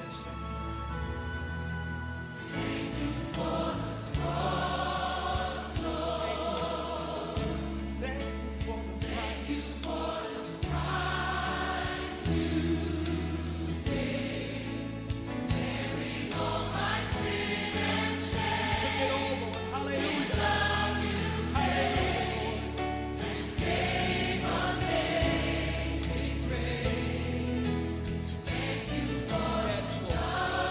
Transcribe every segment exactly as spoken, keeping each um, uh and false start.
and sing. Thank you for the cross, Lord. Thank you for the Thank you price. for the price you paid, bearing all my sin and shame. Sing it over. Hallelujah. Love you Hallelujah. and gave amazing grace. Thank you for Yes, Lord.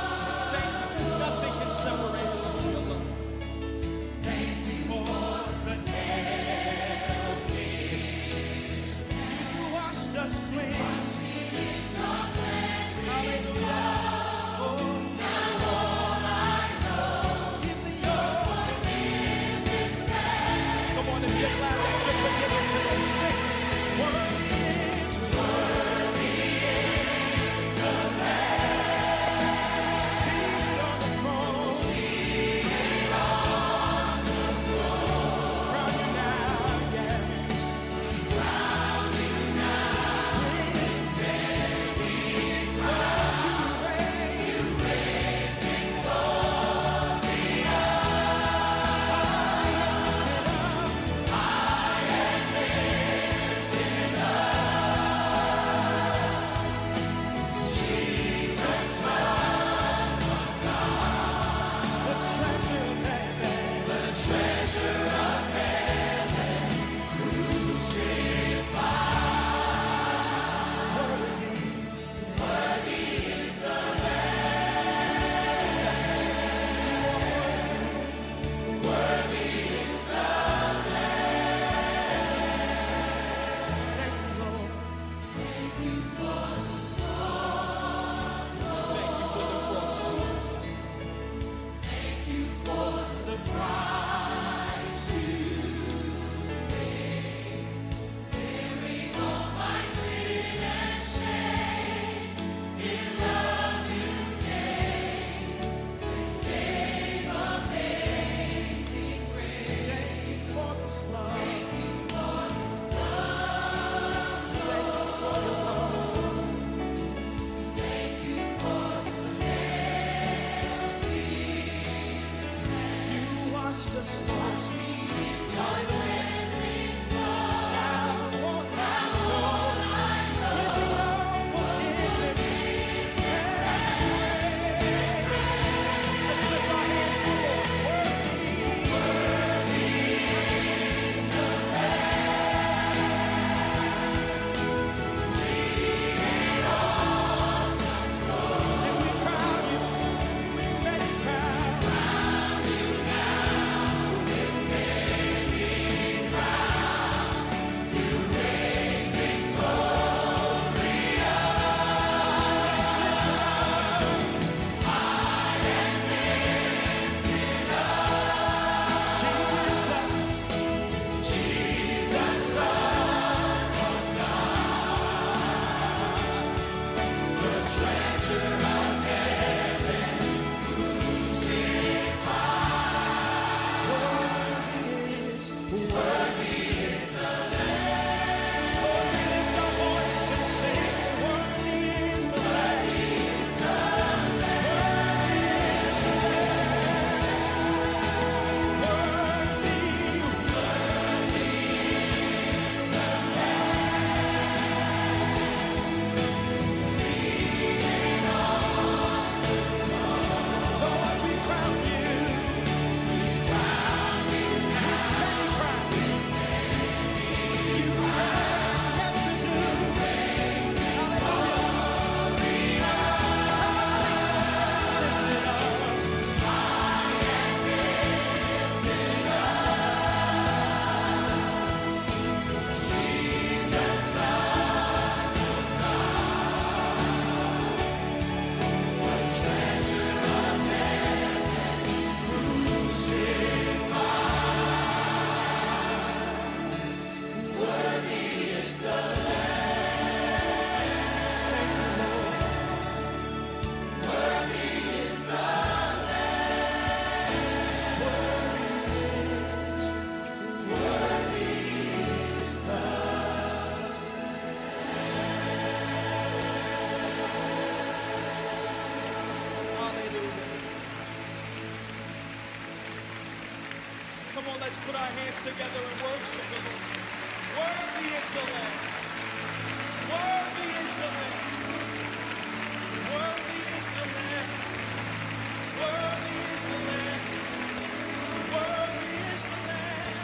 put our hands together and worship the Lord. Worthy is the Lamb. Worthy is the Lamb. Worthy is the Lamb. Worthy is the Lamb. Worthy is the Lamb.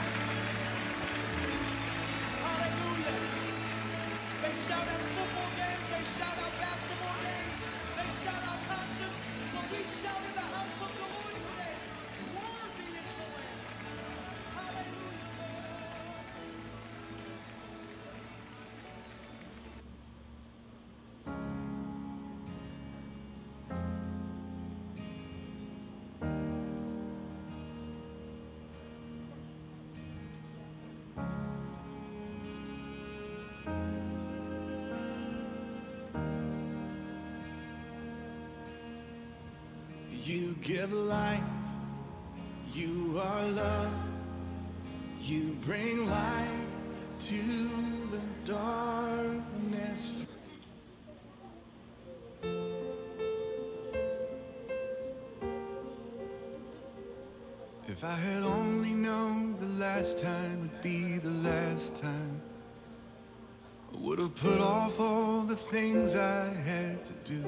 Hallelujah. They shout out football games. They shout out basketball games. They shout out concerts. But we shout in the house of the Lord today. Worthy is the Lamb. Hallelujah. You give life, you are love, you bring light to the darkness. If I had only known the last time would be the last time, I would have put off all the things I had to do.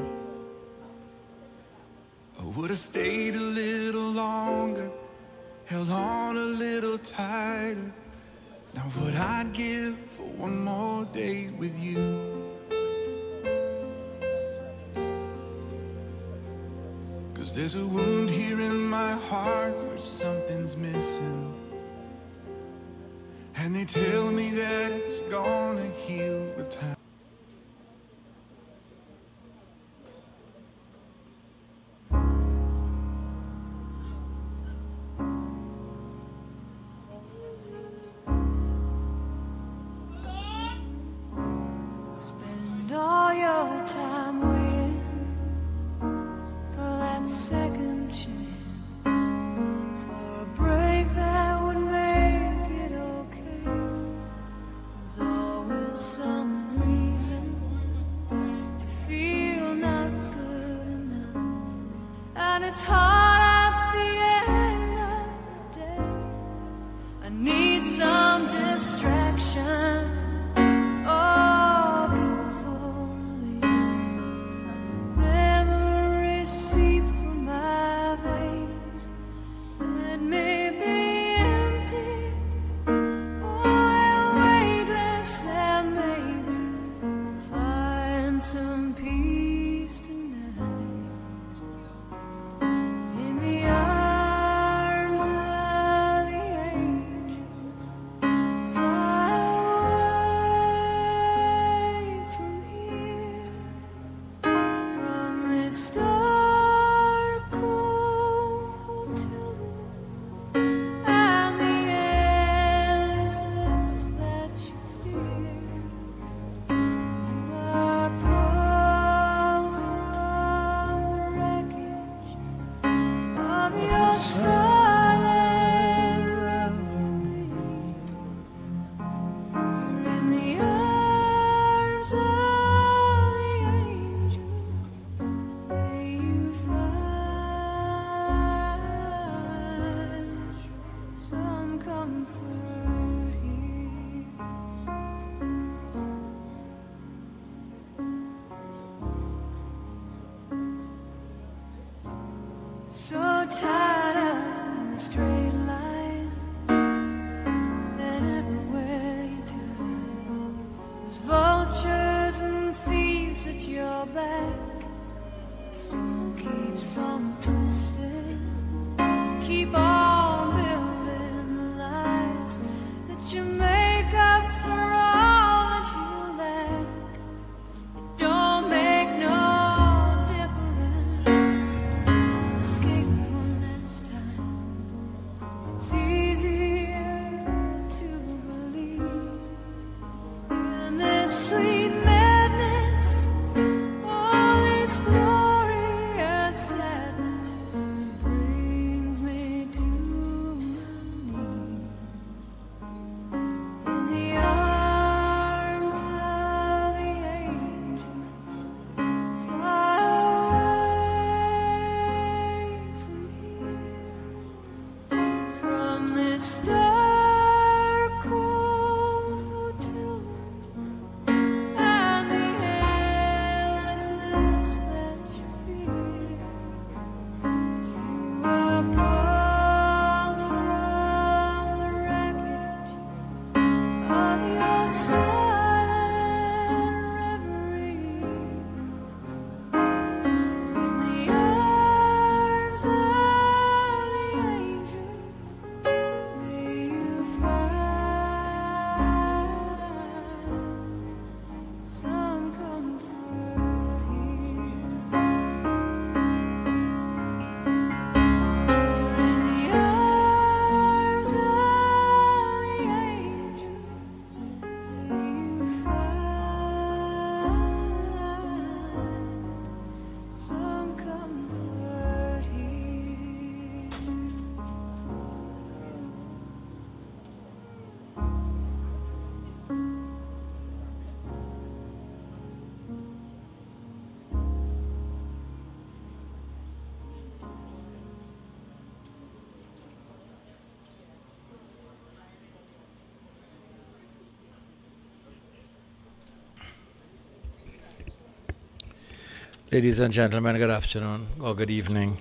I would have stayed a little longer, held on a little tighter. Now what I'd give for one more day with you. 'Cause there's a wound here in my heart where something's missing, and they tell me that it's gonna heal with time. Spend all your time waiting for that second chance, for a break that would make it okay. There's always some reason to feel not good enough, and it's hard at the end of the day. I need some distraction. Some peace tonight in the arms of the angel. Fly away from here, from this dark, cold hotel room and the endlessness that you fear. Silent reverie, you're in the arms of the angel. May you find some comfort here. So tired of the straight line, and everywhere you turn, there's vultures and thieves at your back. Stone keeps on twisting, keep on building the lies that you make up for all that you lack. It don't make no difference. Escape one last time. It's easier to believe in this sweet madness, all this glorious sadness that brings me to my knees. Ladies and gentlemen, good afternoon or good evening.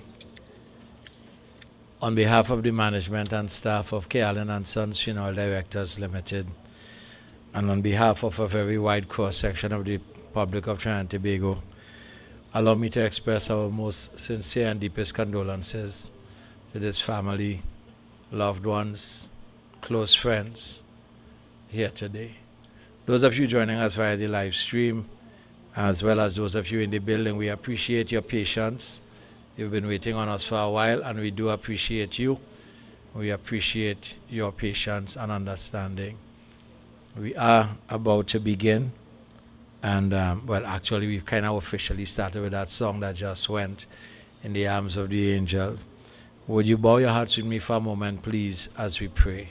On behalf of the management and staff of K. Allen and Sons Funeral Directors Limited, and on behalf of a very wide cross-section of the public of Trinidad and Tobago, allow me to express our most sincere and deepest condolences to this family, loved ones, close friends here today. Those of you joining us via the live stream, as well as those of you in the building, we appreciate your patience. You've been waiting on us for a while, and we do appreciate you. We appreciate your patience and understanding. We are about to begin, and um, well, actually, we've kind of officially started with that song that just went, "In the Arms of the Angels." Would you bow your hearts with me for a moment, please, as we pray?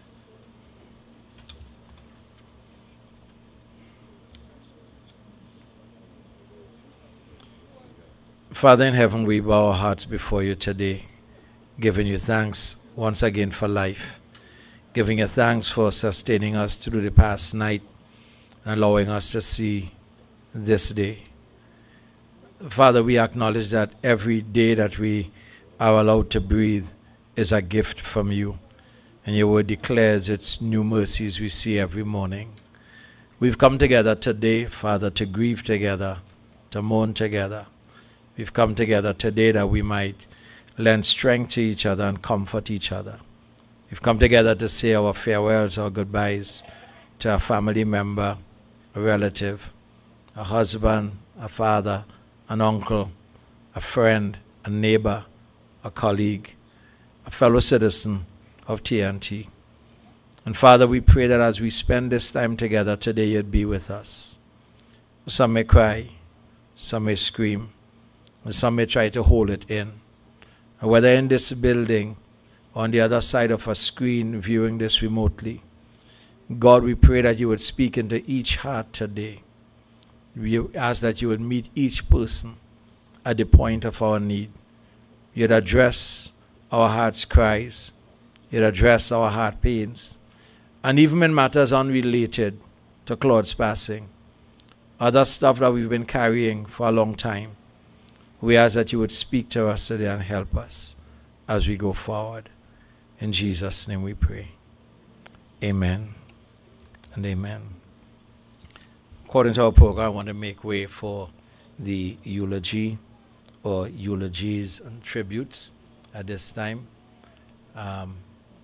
Father in heaven, we bow our hearts before you today, giving you thanks once again for life, giving you thanks for sustaining us through the past night and allowing us to see this day. Father, we acknowledge that every day that we are allowed to breathe is a gift from you, and your word declares its new mercies we see every morning. We've come together today, Father, to grieve together, to mourn together. We've come together today that we might lend strength to each other and comfort each other. We've come together to say our farewells, our goodbyes to a family member, a relative, a husband, a father, an uncle, a friend, a neighbor, a colleague, a fellow citizen of T N T. And Father, we pray that as we spend this time together today, you'd be with us. Some may cry, some may scream, and some may try to hold it in. And whether in this building or on the other side of a screen viewing this remotely, God, we pray that you would speak into each heart today. We ask that you would meet each person at the point of our need. You'd address our heart's cries. You'd address our heart pains. And even in matters unrelated to Claude's passing, other stuff that we've been carrying for a long time, we ask that you would speak to us today and help us as we go forward. In Jesus' name we pray. Amen and amen. According to our program, I want to make way for the eulogy or eulogies and tributes at this time. Um,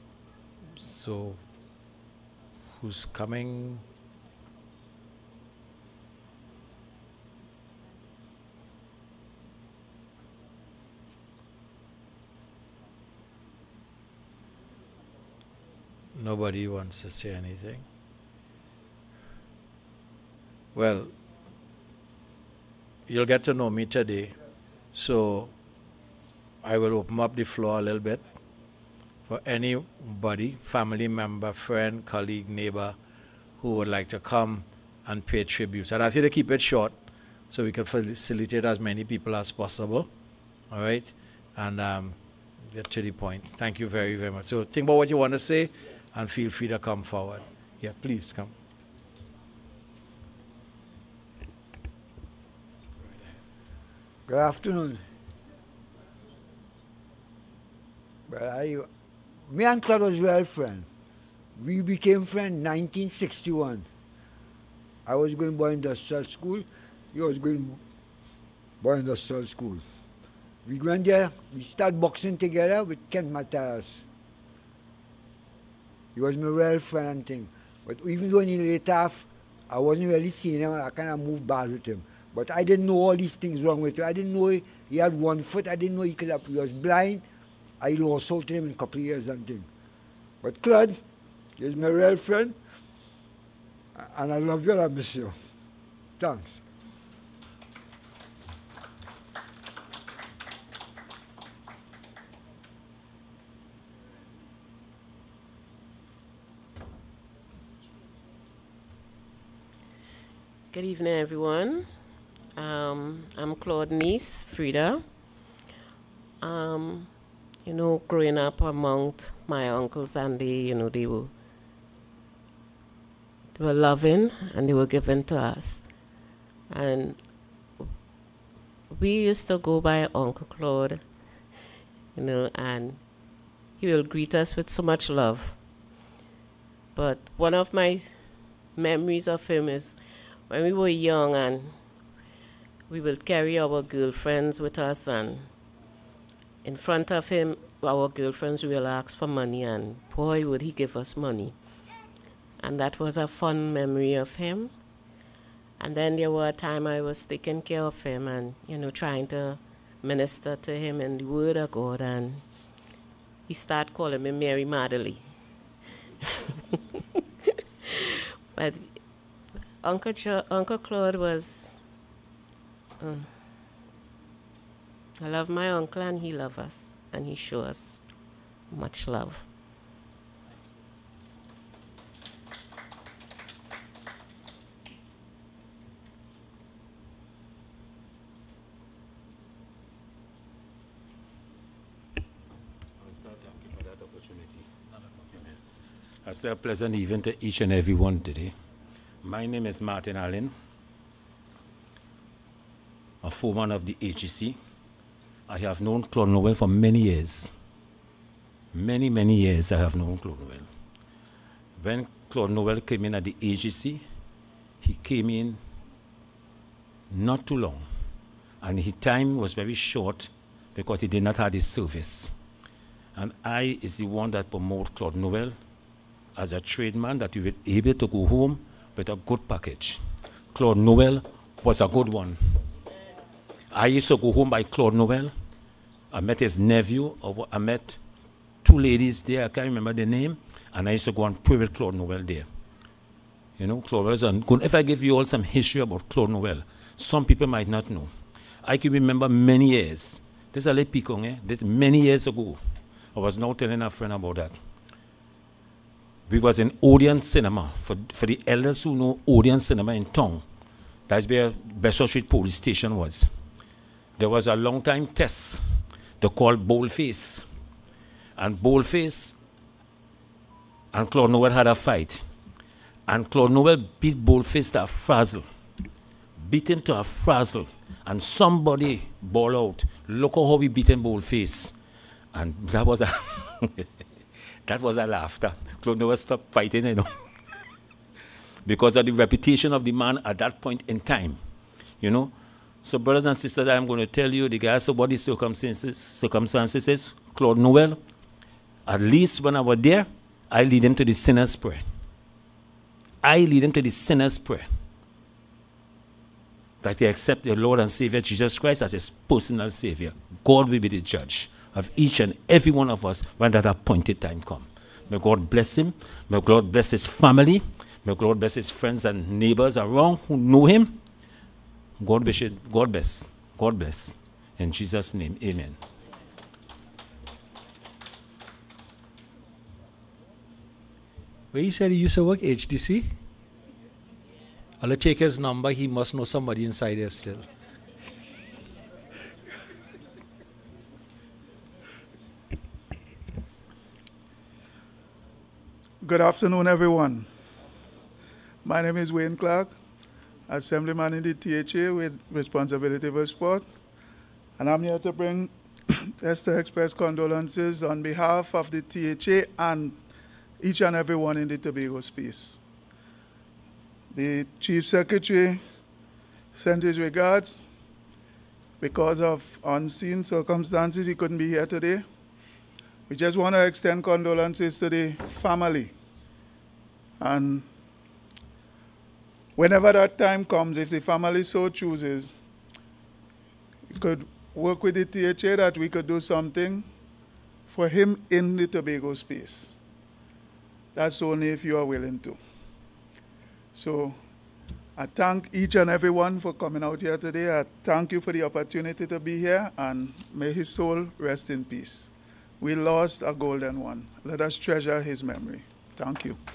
so, who's coming? Nobody wants to say anything. Well, you'll get to know me today, so I will open up the floor a little bit for anybody, family member, friend, colleague, neighbor, who would like to come and pay tribute. I'd ask you to keep it short so we can facilitate as many people as possible, all right? And um, get to the point. Thank you very, very much. So think about what you want to say, and feel free to come forward. Yeah, please come. Good afternoon. Well, I, me and Claude was real friends. We became friends in nineteen sixty-one. I was going to boy industrial school. He was going boy industrial school. We went there. We started boxing together with Kent Matthias. He was my real friend and thing. But even though he later off, I wasn't really seeing him, I kind of moved bad with him. But I didn't know all these things wrong with him. I didn't know he, he had one foot. I didn't know he could have, he was blind. I lost out to him in a couple of years and thing. But Claude, he's my real friend. And I love you and I miss you. Thanks. Good evening, everyone. Um, I'm Claude niece, Frida. Um, you know, growing up among my uncles, and they, you know, they were, they were loving and they were given to us. And we used to go by Uncle Claude, you know, and he will greet us with so much love. But one of my memories of him is when we were young and we would carry our girlfriends with us, and in front of him, our girlfriends will ask for money, and boy, would he give us money. And that was a fun memory of him. And then there were a time I was taking care of him and, you know, trying to minister to him in the Word of God, and he started calling me Mary Madeley. But Uncle, jo- Uncle Claude was, um, I love my uncle and he loves us, and he shows us much love. Thank you for that opportunity. Amen. I say a pleasant evening to each and every one today. My name is Martin Allen, a foreman of the H E C. I have known Claude Noel for many years. Many, many years I have known Claude Noel. When Claude Noel came in at the H E C, he came in not too long, and his time was very short because he did not have his service. And I is the one that promote Claude Noel as a tradesman, that you will be able to go home with a good package. Claude Noel was a good one. I used to go home by Claude Noel. I met his nephew, or I met two ladies there, I can't remember the name, and I used to go and pray with Claude Noel there. You know, Claude Noel is good. If I give you all some history about Claude Noel, some people might not know. I can remember many years. This is a little picong, eh? This many years ago. I was now telling a friend about that. We was in Odeon Cinema. For, for the elders who know Odeon Cinema in town, that's where Besser Street Police Station was. There was a long time test they called Boldface. And Boldface and Claude Noel had a fight. And Claude Noel beat Boldface to a frazzle. Beat him to a frazzle. And somebody ball out. Look how we beat him Boldface. And that was a that was a laughter. Claude Noel stopped fighting, you know, because of the reputation of the man at that point in time, you know. So, brothers and sisters, I'm going to tell you, the guys about the circumstances, circumstances is Claude Noel. At least when I was there, I lead him to the sinner's prayer. I lead him to the sinner's prayer, that they accept their Lord and Savior Jesus Christ as his personal Savior. God will be the judge of each and every one of us when that appointed time comes. May God bless him. May God bless his family. May God bless his friends and neighbors around who know him. God bless. God bless. God bless. In Jesus' name, amen. Where you said he used to work, H D C? I'll take his number. He must know somebody inside there still. Good afternoon, everyone. My name is Wayne Clark, Assemblyman in the T H A with responsibility for sport, and I'm here to bring just to express condolences on behalf of the T H A and each and everyone in the Tobago space. The Chief Secretary sent his regards. Because of unseen circumstances, he couldn't be here today. We just want to extend condolences to the family. And whenever that time comes, if the family so chooses, we could work with the T H A that we could do something for him in the Tobago space. That's only if you are willing to. So I thank each and everyone for coming out here today. I thank you for the opportunity to be here, and may his soul rest in peace. We lost a golden one. Let us treasure his memory. Thank you.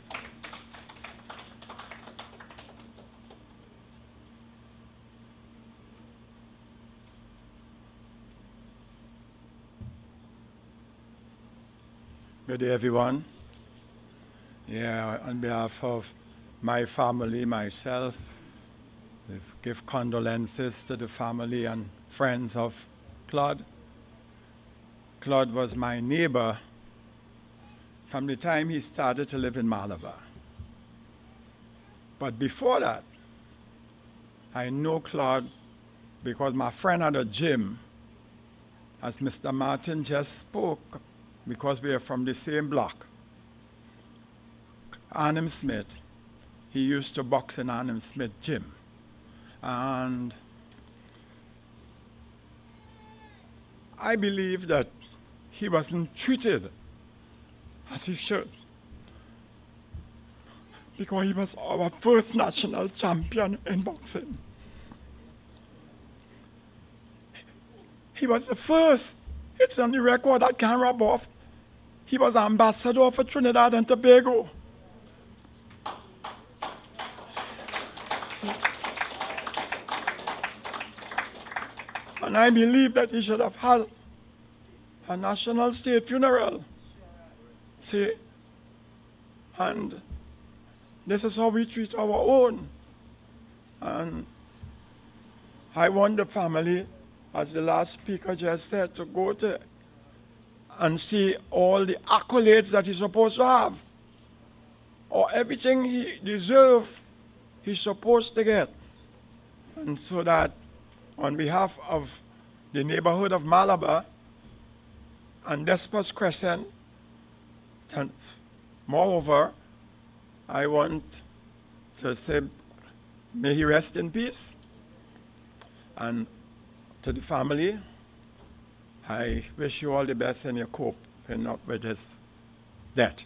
Good day, everyone. Yeah, on behalf of my family, myself, We give condolences to the family and friends of Claude. Claude was my neighbor from the time he started to live in Malabar. But before that, I know Claude because my friend had a gym, as Mister Martin just spoke, because we are from the same block. Arnhem Smith, he used to box in Arnhem Smith gym. And I believe that he wasn't treated as he should, because he was our first national champion in boxing. He was the first. It's on the record, I can't rub off. He was ambassador for Trinidad and Tobago. And I believe that he should have had a national state funeral. See, and this is how we treat our own. And I want the family, as the last speaker just said, to go to and see all the accolades that he's supposed to have, or everything he deserves, he's supposed to get. And so that on behalf of the neighborhood of Malabar and Despers Crescent, and moreover, I want to say, may he rest in peace. And to the family, I wish you all the best in your cope and not with his death.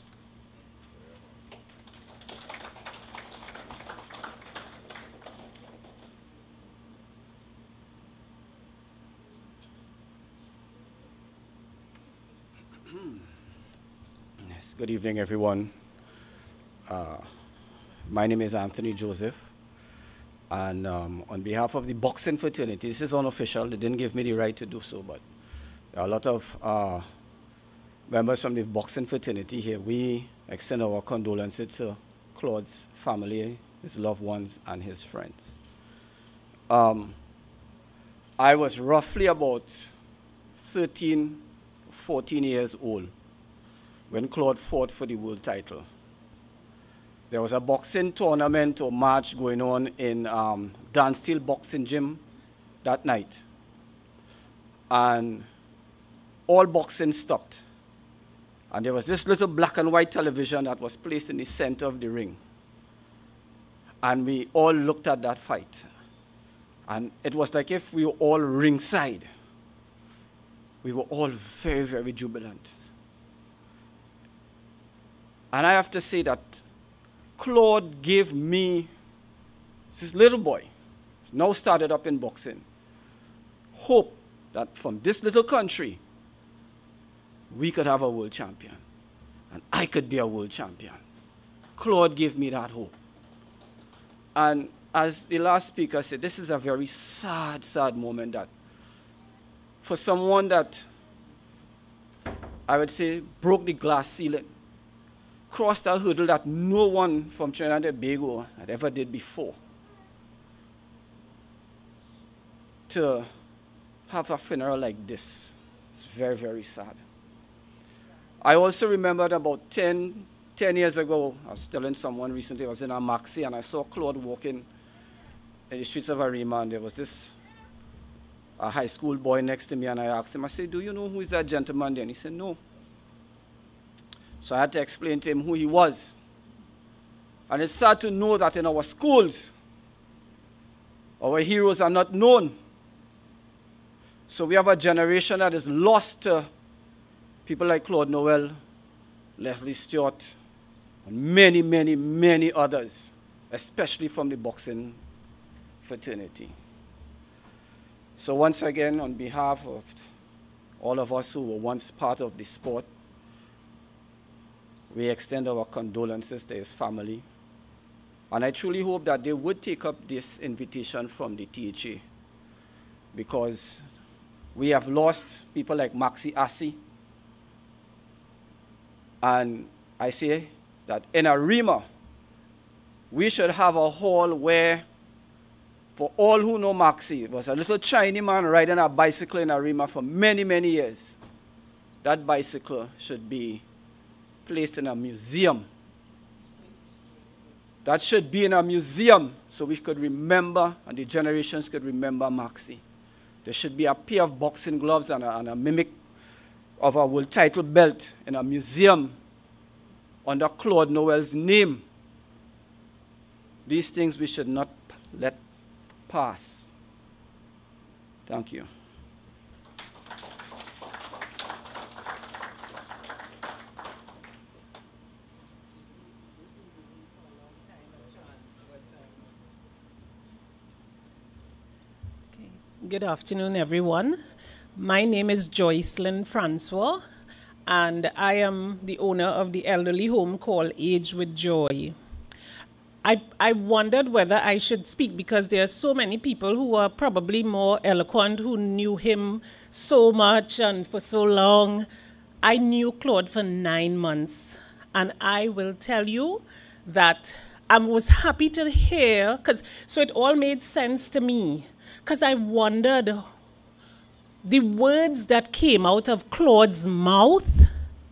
Yes, good evening, everyone. Uh, my name is Anthony Joseph, and um, on behalf of the boxing fraternity, this is unofficial, they didn't give me the right to do so, but there are a lot of uh, members from the boxing fraternity here. We extend our condolences to Claude's family, his loved ones, and his friends. Um, I was roughly about thirteen, fourteen years old when Claude fought for the world title. There was a boxing tournament or match going on in um, Dan Steel Boxing Gym that night. And all boxing stopped. And there was this little black and white television that was placed in the center of the ring. And we all looked at that fight. And it was like if we were all ringside. We were all very, very jubilant. And I have to say that Claude gave me, this little boy, now started up in boxing, hope that from this little country, we could have a world champion. And I could be a world champion. Claude gave me that hope. And as the last speaker said, this is a very sad, sad moment that for someone that, I would say, broke the glass ceiling, crossed a hurdle that no one from Trinidad and Tobago had ever did before, to have a funeral like this. It's very, very sad. I also remembered about ten, ten years ago, I was telling someone recently, I was in a maxi and I saw Claude walking in the streets of Arima, and there was this a high school boy next to me, and I asked him, I said, do you know who is that gentleman there? And he said, no. So I had to explain to him who he was. And it's sad to know that in our schools, our heroes are not known. So we have a generation that is lost to people like Claude Noel, Leslie Stewart, and many, many, many others, especially from the boxing fraternity. So once again, on behalf of all of us who were once part of the sport, we extend our condolences to his family. And I truly hope that they would take up this invitation from the T H A, because we have lost people like Maxi Assi. And I say that in Arima, we should have a hall where For all who know Maxie, it was a little Chinese man riding a bicycle in Arima for many, many years. That bicycle should be placed in a museum. That should be in a museum so we could remember, and the generations could remember Maxie. There should be a pair of boxing gloves and a, and a mimic of a world title belt in a museum under Claude Noel's name. These things we should not let pass. Thank you. Good afternoon, everyone. My name is Joycelyn Francois, and I am the owner of the elderly home called Age with Joy. I, I wondered whether I should speak because there are so many people who are probably more eloquent, who knew him so much and for so long. I knew Claude for nine months, and I will tell you that I was happy to hear, because so it all made sense to me, because I wondered the words that came out of Claude's mouth.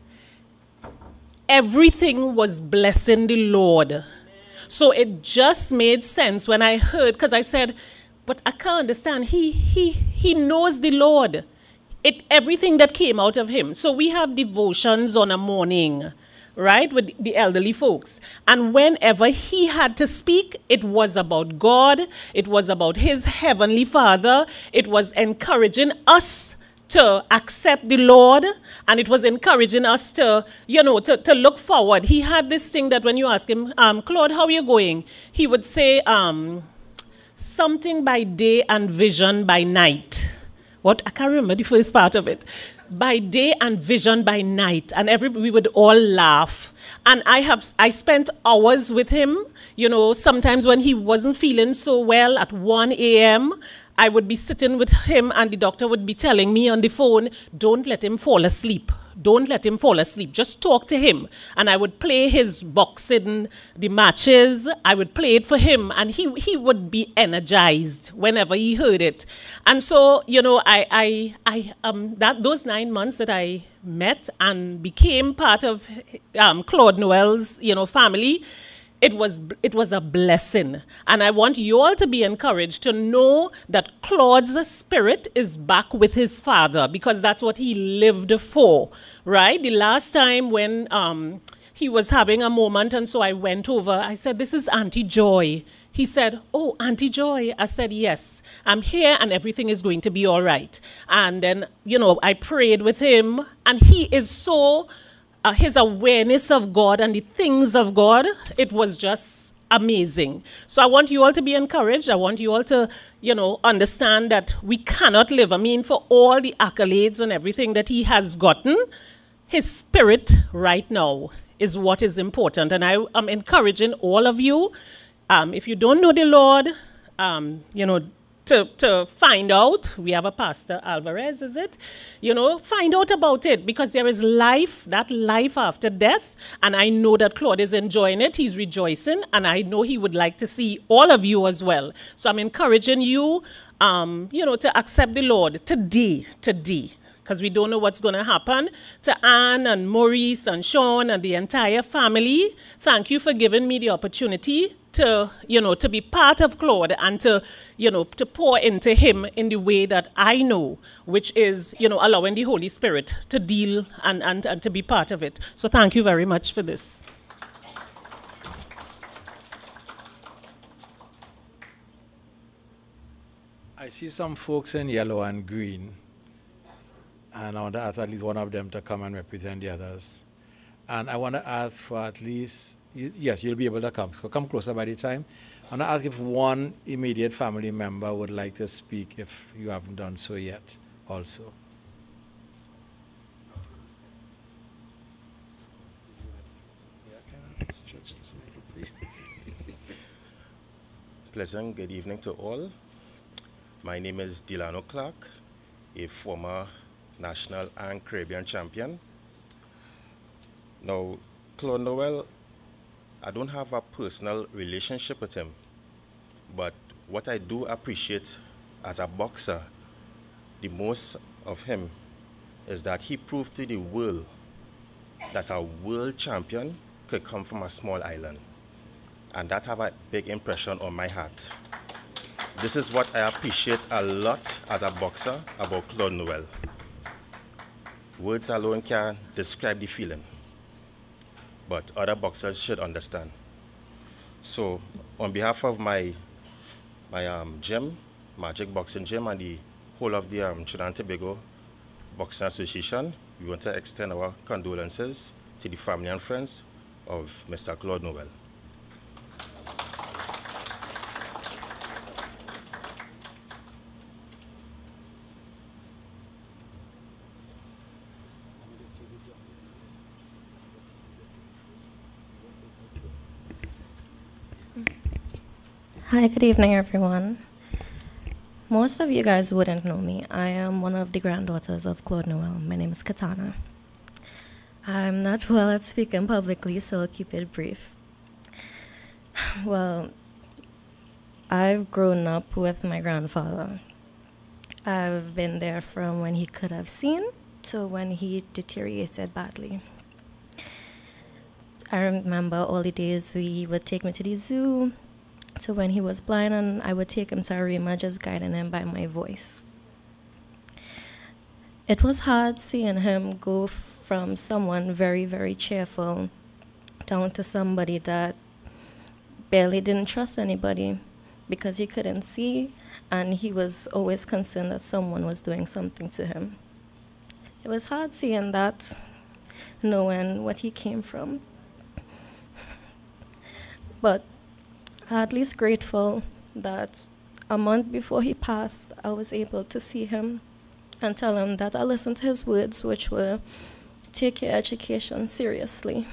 Everything was blessing the Lord. So it just made sense when I heard, because I said, but I can't understand. He, he, he knows the Lord. It, everything that came out of him. So we have devotions on a morning, right, with the elderly folks. And whenever he had to speak, it was about God. It was about his heavenly Father. It was encouraging us to accept the Lord, and it was encouraging us to, you know, to, to look forward. He had this thing that when you ask him, um, Claude, how are you going? He would say, um, something by day and vision by night. What? I can't remember the first part of it. By day and vision by night. And every, we would all laugh. And I have, I spent hours with him, you know, sometimes when he wasn't feeling so well at one A M, I would be sitting with him and the doctor would be telling me on the phone, don't let him fall asleep. Don't let him fall asleep. Just talk to him. And I would play his boxing, the matches. I would play it for him. And he, he would be energized whenever he heard it. And so, you know, I, I, I, um, that, those nine months that I met and became part of um, Claude Noel's, you know, family, It was, it was a blessing. And I want you all to be encouraged to know that Claude's spirit is back with his father, because that's what he lived for, right? The last time when um, he was having a moment, and so I went over, I said, this is Auntie Joy. He said, oh, Auntie Joy. I said, yes, I'm here and everything is going to be all right. And then, you know, I prayed with him, and he is so... Uh, his awareness of God and the things of God, it was just amazing. So I want you all to be encouraged. I want you all to, you know, understand that we cannot live. I mean, for all the accolades and everything that he has gotten, his spirit right now is what is important. And I am encouraging all of you, um, if you don't know the Lord, um, you know, To, to find out. We have a pastor, Alvarez, is it? You know, find out about it, because there is life, that life after death, and I know that Claude is enjoying it. He's rejoicing, and I know he would like to see all of you as well. So I'm encouraging you, um, you know, to accept the Lord today, today, because we don't know what's going to happen. To Anne and Maurice and Sean and the entire family, thank you for giving me the opportunity to, you know, to be part of Claude and to, you know, to pour into him in the way that I know, which is, you know, allowing the Holy Spirit to deal and, and, and to be part of it. So thank you very much for this. I see some folks in yellow and green, and I want to ask at least one of them to come and represent the others. And I want to ask for at least, you, yes, you'll be able to come. So come closer by the time. I want to ask if one immediate family member would like to speak, if you haven't done so yet also. Pleasant good evening to all. My name is Delano Clark, a former national and Caribbean champion. Now, Claude Noel, I don't have a personal relationship with him, but what I do appreciate as a boxer, the most of him, is that he proved to the world that a world champion could come from a small island. And that have a big impression on my heart. This is what I appreciate a lot as a boxer about Claude Noel. Words alone can't describe the feeling, but other boxers should understand. So on behalf of my, my um, gym, Magic Boxing Gym, and the whole of the um, Trinidad and Tobago Boxing Association, we want to extend our condolences to the family and friends of Mister Claude Noel. Hi, good evening, everyone. Most of you guys wouldn't know me. I am one of the granddaughters of Claude Noel. My name is Katana. I'm not well at speaking publicly, so I'll keep it brief. Well, I've grown up with my grandfather. I've been there from when he could have seen to when he deteriorated badly. I remember all the days he would take me to the zoo, to when he was blind, and I would take him to Arima, just guiding him by my voice. It was hard seeing him go from someone very, very cheerful down to somebody that barely didn't trust anybody because he couldn't see, and he was always concerned that someone was doing something to him. It was hard seeing that, knowing what he came from. But at least grateful that a month before he passed, I was able to see him and tell him that I listened to his words, which were, take your education seriously.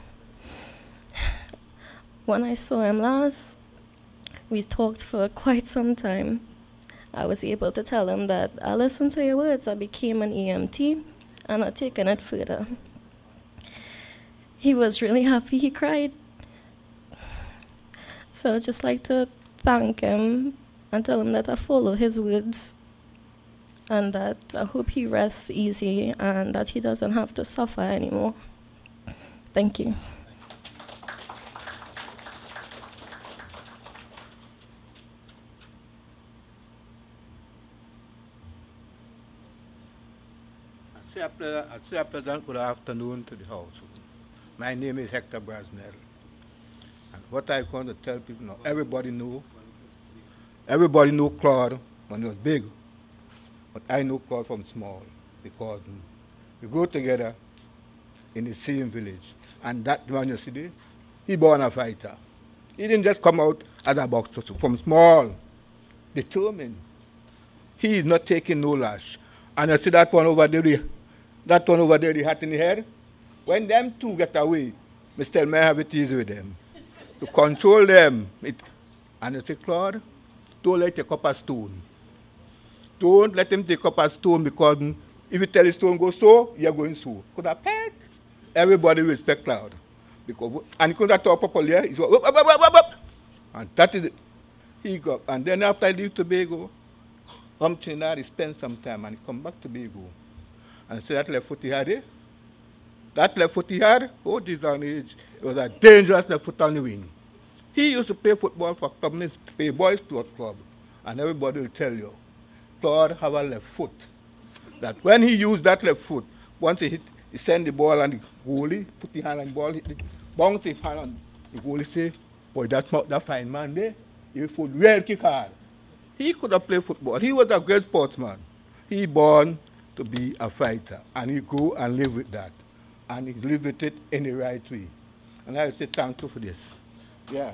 When I saw him last, we talked for quite some time. I was able to tell him that I listened to your words, I became an E M T, and I've taken it further. He was really happy, he cried. So I'd just like to thank him and tell him that I follow his words and that I hope he rests easy and that he doesn't have to suffer anymore. Thank you. I say a pleasant, I say a pleasant good afternoon to the house. My name is Hector Brasnell. And what I want to tell people now, everybody know, everybody know Claude when he was big, but I know Claude from small because we go together in the same village. And that man you see there, he born a fighter. He didn't just come out as a boxer, so from small, determined. He is not taking no lash. And you see that one over there, that one over there, the hat in the head? When them two get away, I tell me I have it easy with them. To control them. It, and you say, Claude, don't let him take up a stone. Don't let him take up a stone because if you tell the stone go so, you're going so. Could I pet? Everybody respect Claude. Because, and he could have talk properly, he's go, whoop, whoop, whoop, whoop, whoop. And that is it. He got, and then after I leave Tobago, come to Trinidad, he spent some time and he come back to Tobago. And say that left foot he had it. That left foot he had, oh, this on age, it was a dangerous left foot on the wing. He used to play football for Communist Pay Boys Sport Club, and everybody will tell you, Claude have a left foot. That when he used that left foot, once he hit, he send the ball on the goalie, put his hand on the ball, hit the, bounce his hand on the goalie, say, boy, that's not that fine man there. He would well kick hard. He could have played football. He was a great sportsman. He born to be a fighter, and he go and live with that. And he live with it in the right way. And I say thank you for this. Yeah.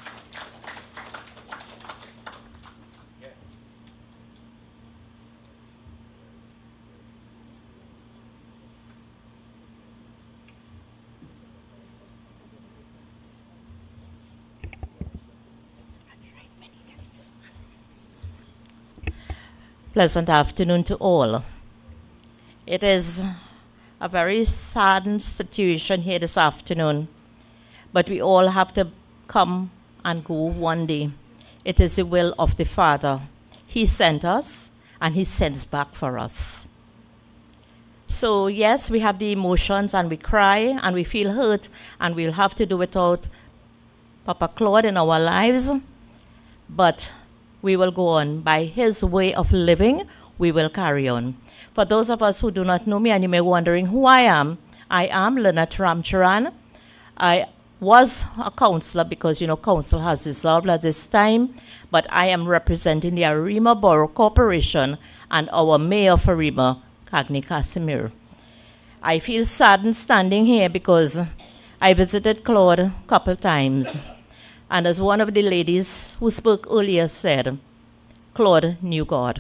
Pleasant afternoon to all. It is a very saddened situation here this afternoon, but we all have to come and go one day. It is the will of the Father. He sent us, and he sends back for us. So yes, we have the emotions, and we cry, and we feel hurt, and we'll have to do without Papa Claude in our lives, but we will go on. By his way of living, we will carry on. For those of us who do not know me, and you may be wondering who I am, I am Lynette Ramcharan. I was a councillor because, you know, council has dissolved at this time, but I am representing the Arima Borough Corporation and our mayor for Arima, Cagney Casimir. I feel saddened standing here because I visited Claude a couple times, and as one of the ladies who spoke earlier said, Claude knew God.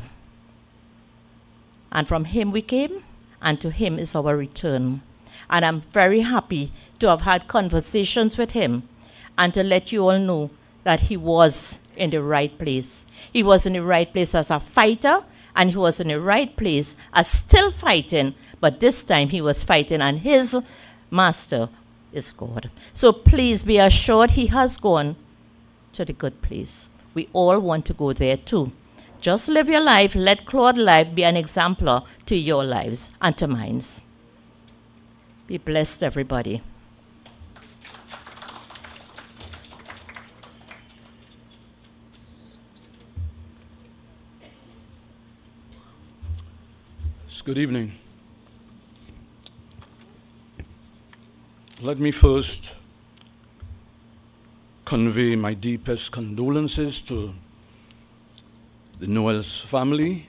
And from him we came, and to him is our return. And I'm very happy to have had conversations with him and to let you all know that he was in the right place. He was in the right place as a fighter, and he was in the right place as still fighting, but this time he was fighting, and his master is God. So please be assured he has gone to the good place. We all want to go there too. Just live your life. Let Claude's life be an exemplar to your lives and to mine. Be blessed, everybody. Good evening. Let me first convey my deepest condolences to the Noel's family,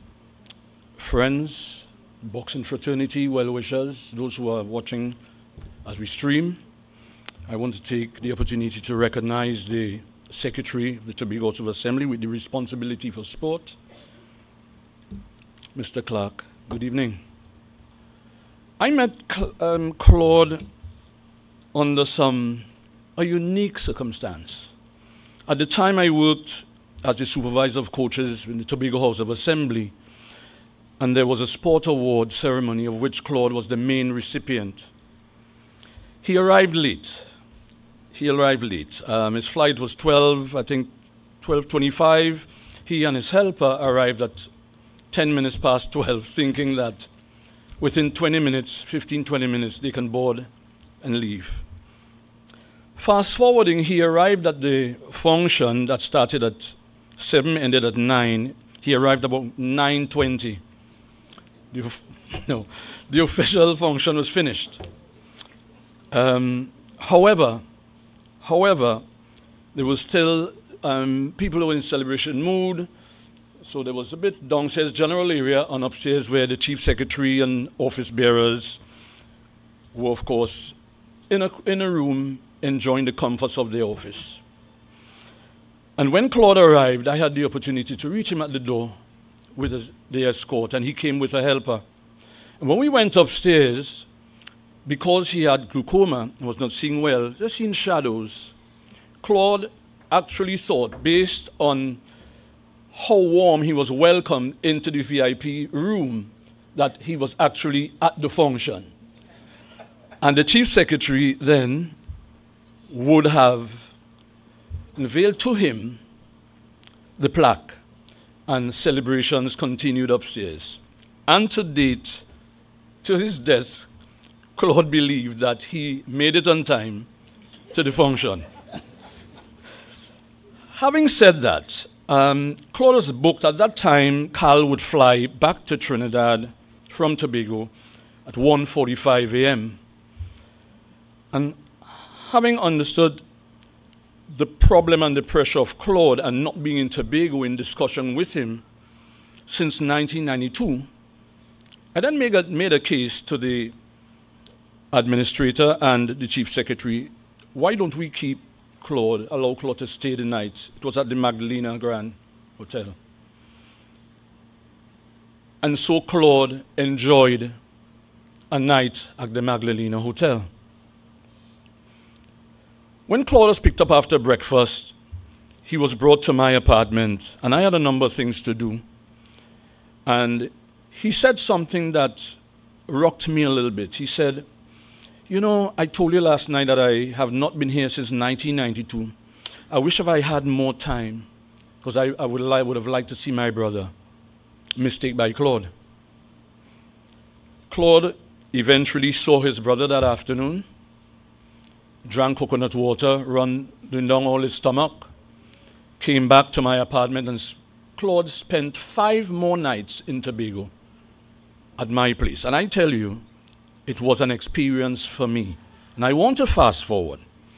friends, boxing fraternity, well-wishers, those who are watching as we stream. I want to take the opportunity to recognize the Secretary of the Tobago House of Assembly with the responsibility for sport, Mister Clark. Good evening. I met um, Claude under some, a unique circumstance. At the time I worked as the supervisor of coaches in the Tobago House of Assembly, and there was a sport award ceremony of which Claude was the main recipient. He arrived late. He arrived late. Um, his flight was twelve, I think, twelve twenty-five. He and his helper arrived at ten minutes past twelve, thinking that within twenty minutes, fifteen, twenty minutes, they can board and leave. Fast forwarding, he arrived at the function that started at seven, ended at nine. He arrived about nine twenty. The, no, the official function was finished. Um, however, however, there was still um, people who were in celebration mood. So there was a bit downstairs general area and upstairs where the chief secretary and office bearers were, of course, in a, in a room enjoying the comforts of their office. And when Claude arrived, I had the opportunity to reach him at the door with his, the escort, and he came with a helper. And when we went upstairs, because he had glaucoma and was not seeing well, just seeing shadows, Claude actually thought, based on how warm he was welcomed into the V I P room, that he was actually at the function. And the chief secretary then would have unveiled to him the plaque, and celebrations continued upstairs. And to date, to his death, Claude believed that he made it on time to the function. Having said that, um, Claude was booked. At that time, Carl would fly back to Trinidad from Tobago at one forty-five a m And having understood the problem and the pressure of Claude and not being in Tobago in discussion with him since nineteen ninety-two, I then made a, made a case to the administrator and the chief secretary, why don't we keep Claude, allow Claude to stay the night? It was at the Magdalena Grand Hotel. And so Claude enjoyed a night at the Magdalena Hotel. When Claude was picked up after breakfast, he was brought to my apartment, and I had a number of things to do. And he said something that rocked me a little bit. He said, you know, I told you last night that I have not been here since nineteen ninety-two. I wish if I had more time. because I, I, would, I would have liked to see my brother mistaken by Claude. Claude eventually saw his brother that afternoon, drank coconut water, run down all his stomach, came back to my apartment, and Claude spent five more nights in Tobago at my place. And I tell you, it was an experience for me. And I want to fast forward.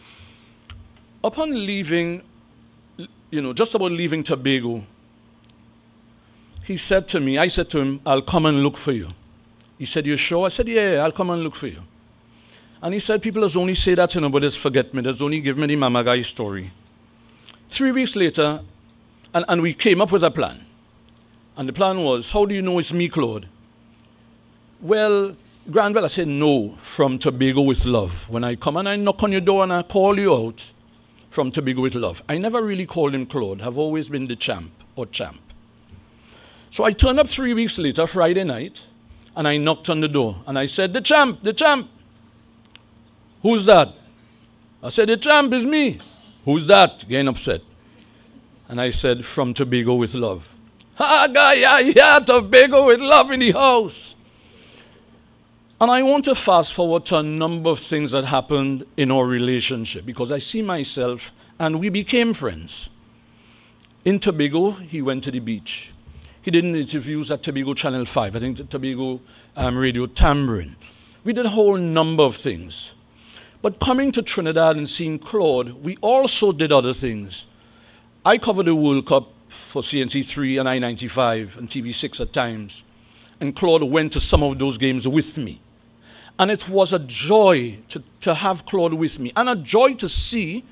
Upon leaving, you know, just about leaving Tobago, he said to me, I said to him, I'll come and look for you. He said, you sure? I said, yeah, I'll come and look for you. And he said, people just only say that, you know, but just forget me. Just only give me the Mama Guy story. Three weeks later, and, and we came up with a plan. And the plan was, how do you know it's me, Claude? Well, Granville, I said, no, from Tobago with love. When I come and I knock on your door and I call you out, from Tobago with love. I never really called him Claude. I've always been the champ or champ. So I turned up three weeks later, Friday night, and I knocked on the door. And I said, the champ, the champ. Who's that? I said, the champ is me. Who's that? Getting upset. And I said, from Tobago with love. Ha, guy, yeah, yeah, Tobago with love in the house. And I want to fast forward to a number of things that happened in our relationship, because I see myself, and we became friends. In Tobago, he went to the beach. He did interviews at Tobago Channel five, I think Tobago um, Radio Tambourine. We did a whole number of things. But coming to Trinidad and seeing Claude, we also did other things. I covered the World Cup for C N C three and I ninety-five and T V six at times. And Claude went to some of those games with me. And it was a joy to, to have Claude with me, and a joy to see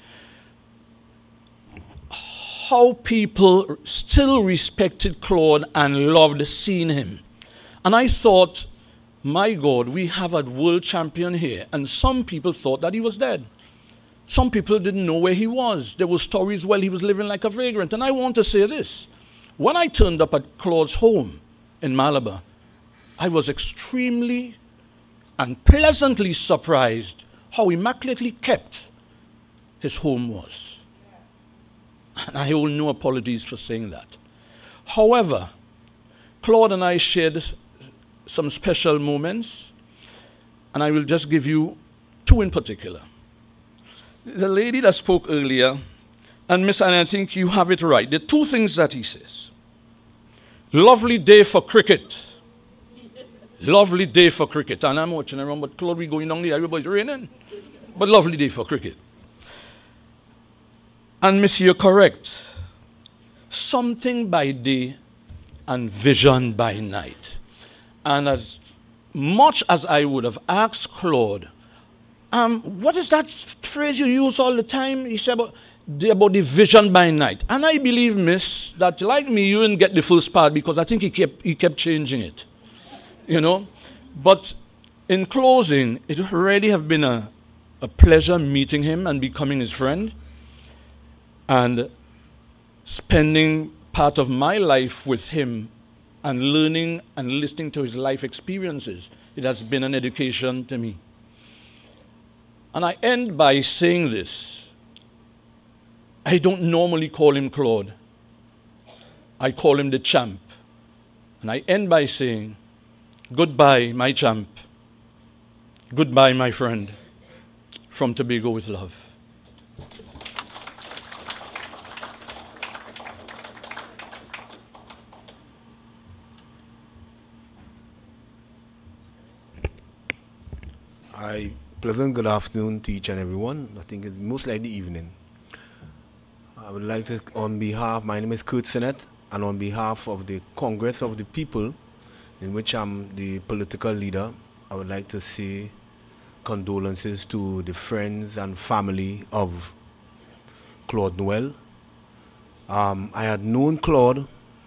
how people still respected Claude and loved seeing him. And I thought, my God, we have a world champion here, and some people thought that he was dead. Some people didn't know where he was. There were stories, well, he was living like a vagrant. And I want to say this. When I turned up at Claude's home in Malabar, I was extremely and pleasantly surprised how immaculately kept his home was. And I owe no apologies for saying that. However, Claude and I shared some special moments, and I will just give you two in particular. The lady that spoke earlier, and Miss Anne, I think you have it right. The two things that he says. Lovely day for cricket. Lovely day for cricket. And I'm watching around, but Claude, we going down there, everybody's raining. But lovely day for cricket. And Miss, you're correct. Something by day and vision by night. And as much as I would have asked Claude, um, what is that phrase you use all the time? He said about the, about the vision by night. And I believe, Miss, that like me, you didn't get the first part, because I think he kept, he kept changing it. You know, but in closing, it would really have been a, a pleasure meeting him and becoming his friend, and spending part of my life with him and learning and listening to his life experiences. It has been an education to me. And I end by saying this. I don't normally call him Claude. I call him the champ. And I end by saying, goodbye, my champ. Goodbye, my friend. From Tobago with love. I pleasant good afternoon to each and everyone. I think it's most likely evening. I would like to, on behalf, my name is Kurt Sinnett, and on behalf of the Congress of the People, in which I'm the political leader, I would like to say condolences to the friends and family of Claude Noel. Um, I had known Claude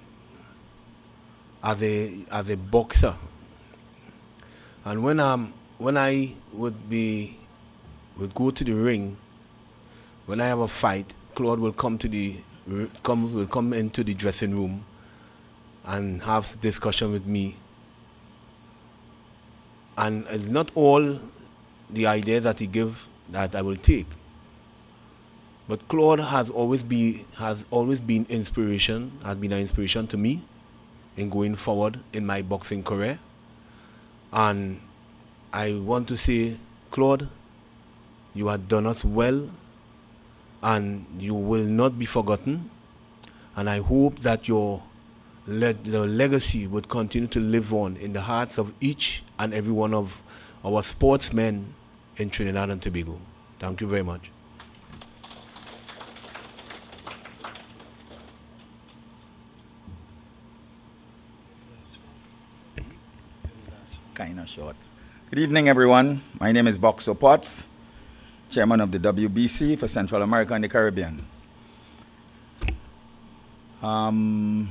as a as a boxer, and when um when I would be would go to the ring, when I have a fight, Claude will come to the come will come into the dressing room and have discussion with me. And it's not all the idea that he gives that I will take. But Claude has always been has always been inspiration, has been an inspiration to me in going forward in my boxing career. And I want to say, Claude, you have done us well, and you will not be forgotten. And I hope that your le the legacy would continue to live on in the hearts of each and every one of our sportsmen in Trinidad and Tobago. Thank you very much. Kind of short. Good evening, everyone. My name is Boxer Potts, chairman of the W B C for Central America and the Caribbean. Um,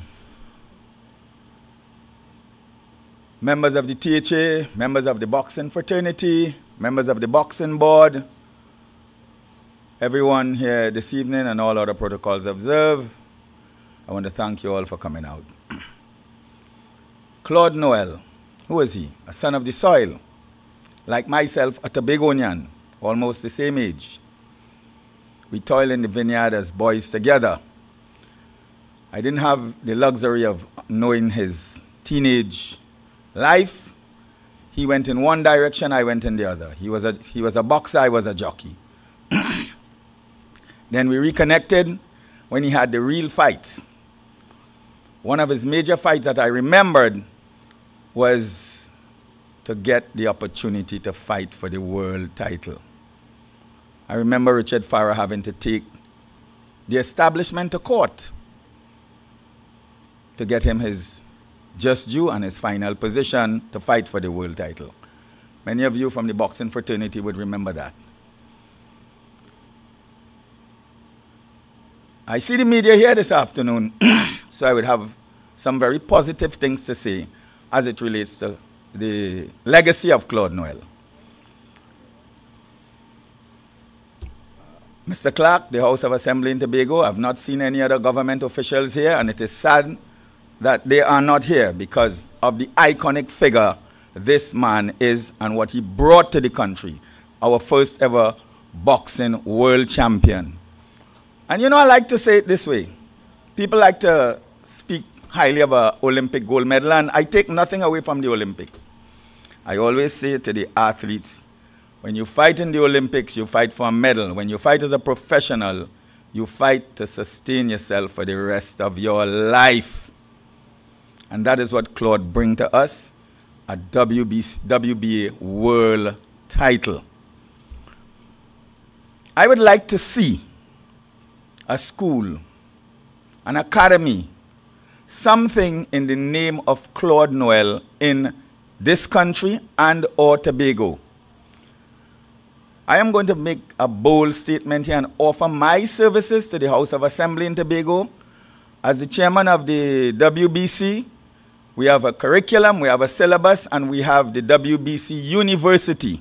members of the T H A, members of the boxing fraternity, members of the boxing board, everyone here this evening and all other protocols observed, I want to thank you all for coming out. Claude Noel, who is he? A son of the soil. Like myself, a Tobagonian, almost the same age. We toil in the vineyard as boys together. I didn't have the luxury of knowing his teenage life. He went in one direction, I went in the other. He was a, he was a boxer, I was a jockey. Then we reconnected when he had the real fights. One of his major fights that I remembered was to get the opportunity to fight for the world title. I remember Richard Farrar having to take the establishment to court to get him his just due and his final position to fight for the world title. Many of you from the boxing fraternity would remember that. I see the media here this afternoon, so I would have some very positive things to say as it relates to the legacy of Claude Noel. Mister Clark, the House of Assembly in Tobago, I've not seen any other government officials here, and it is sad that they are not here because of the iconic figure this man is and what he brought to the country, our first ever boxing world champion. And you know, I like to say it this way. People like to speak highly of an Olympic gold medal, and I take nothing away from the Olympics. I always say to the athletes, when you fight in the Olympics, you fight for a medal. When you fight as a professional, you fight to sustain yourself for the rest of your life. And that is what Claude brings to us, a W B A world title. I would like to see a school, an academy, something in the name of Claude Noel in this country and or Tobago. I am going to make a bold statement here and offer my services to the House of Assembly in Tobago. As the chairman of the W B C, we have a curriculum, we have a syllabus, and we have the W B C University.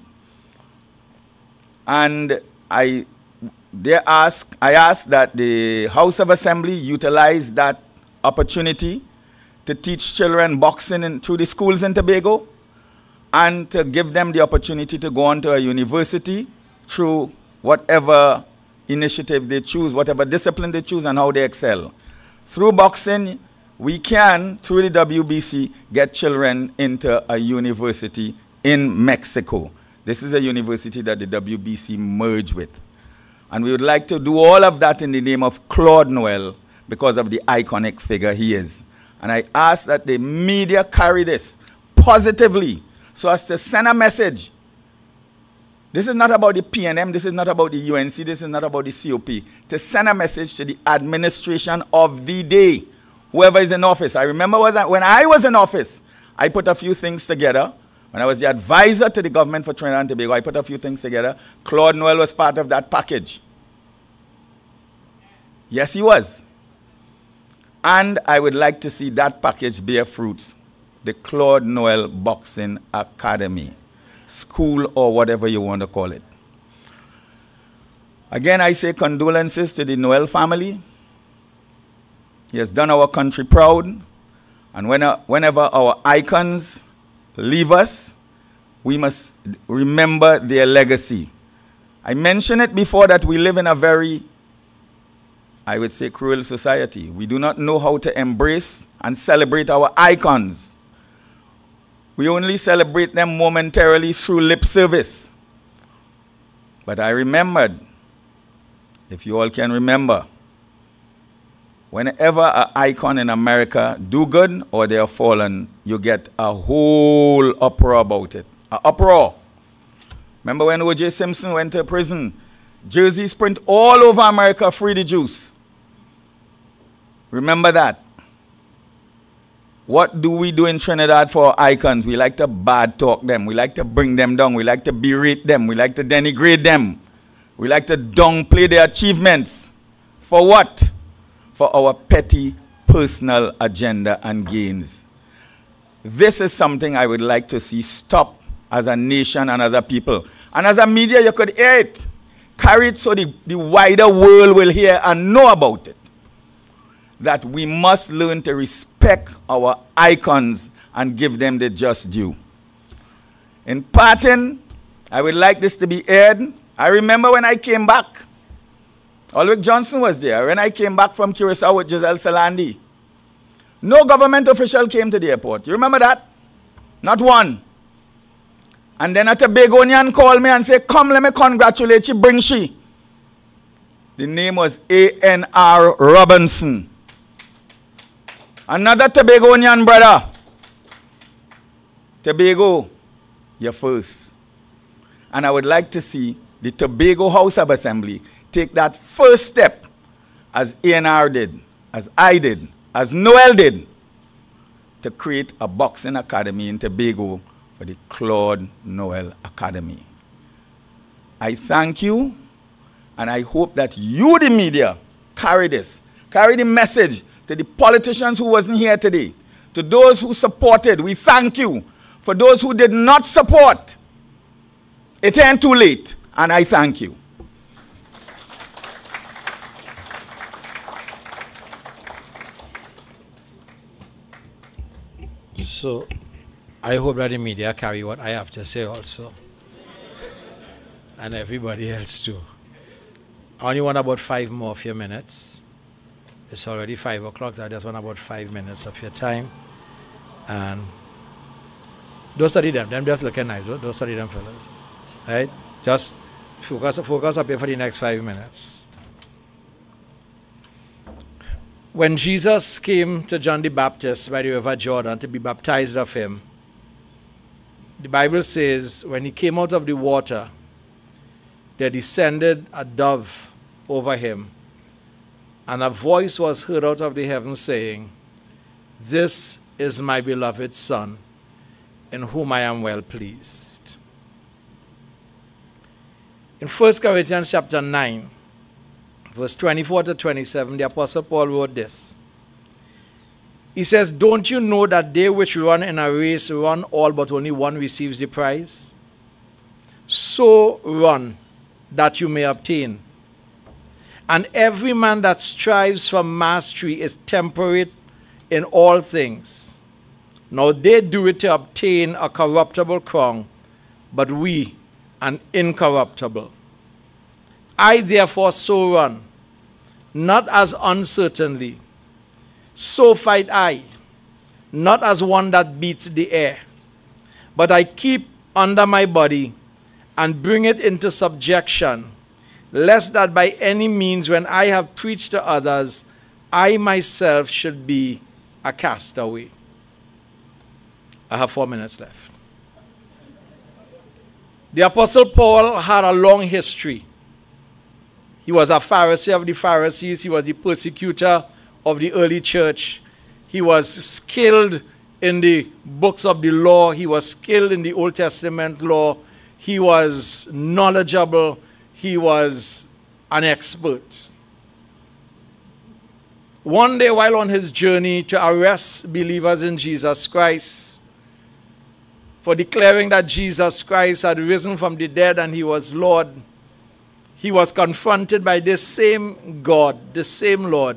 And I, they ask, I ask that the House of Assembly utilize that opportunity to teach children boxing in, through the schools in Tobago, and to give them the opportunity to go on to a university through whatever initiative they choose, whatever discipline they choose, and how they excel. Through boxing, we can, through the W B C, get children into a university in Mexico. This is a university that the W B C merged with. And we would like to do all of that in the name of Claude Noel because of the iconic figure he is. And I ask that the media carry this positively so as to send a message. This is not about the P N M, this is not about the U N C, this is not about the C O P. To send a message to the administration of the day, whoever is in office. I remember when I was in office, I put a few things together. When I was the advisor to the government for Trinidad and Tobago, I put a few things together. Claude Noel was part of that package. Yes, he was. And I would like to see that package bear fruits. The Claude Noel Boxing Academy, school, or whatever you want to call it. Again, I say condolences to the Noel family. He has done our country proud. And when, uh, whenever our icons leave us, we must remember their legacy. I mentioned it before that we live in a very I would say, cruel society. We do not know how to embrace and celebrate our icons. We only celebrate them momentarily through lip service. But I remembered, if you all can remember, whenever an icon in America do good or they are fallen, you get a whole uproar about it. An uproar. Remember when O J Simpson went to prison? Jerseys print all over America, free the Jews. Remember that. What do we do in Trinidad for our icons? We like to bad talk them. We like to bring them down. We like to berate them. We like to denigrate them. We like to downplay their achievements. For what? For our petty personal agenda and gains. This is something I would like to see stop as a nation and as a people. And as a media, you could hear it. Carry it so the, the wider world will hear and know about it. That we must learn to respect our icons and give them the just due. In parting, I would like this to be aired. I remember when I came back, Ulrich Johnson was there. When I came back from Curacao with Giselle Salandi, no government official came to the airport. You remember that? Not one. And then a Tobagonian called me and said, come, let me congratulate you, bring she. The name was A N R Robinson. Another Tobagonian brother. Tobago, you're first. And I would like to see the Tobago House of Assembly take that first step as A N R did, as I did, as Noel did, to create a boxing academy in Tobago for the Claude Noel Academy. I thank you, and I hope that you, the media, carry this, carry the message to the politicians who wasn't here today, to those who supported. We thank you. For those who did not support, it ain't too late, and I thank you. So, I hope that the media carry what I have to say also. And everybody else too. I only want about five more of your minutes. It's already five o'clock, so I just want about five minutes of your time. And don't study them, them just looking nice, don't, don't study them fellas. Right? Just focus, focus up here for the next five minutes. When Jesus came to John the Baptist by the river Jordan to be baptized of him, the Bible says when he came out of the water, there descended a dove over him, and a voice was heard out of the heavens saying, "This is my beloved Son, in whom I am well pleased." In First Corinthians chapter nine, verse twenty-four to twenty-seven, the Apostle Paul wrote this. He says, "Don't you know that they which run in a race run all, but only one receives the prize? So run, that you may obtain. And every man that strives for mastery is temperate in all things. Now they do it to obtain a corruptible crown, but we an incorruptible. I therefore so run, not as uncertainly. So fight I, not as one that beats the air, but I keep under my body and bring it into subjection, lest that by any means when I have preached to others, I myself should be a castaway." I have four minutes left. The Apostle Paul had a long history. He was a Pharisee of the Pharisees. He was the persecutor of the early church. He was skilled in the books of the law. He was skilled in the Old Testament law. He was knowledgeable. He was an expert. One day while on his journey to arrest believers in Jesus Christ for declaring that Jesus Christ had risen from the dead and he was Lord, he was confronted by this same God, the same Lord.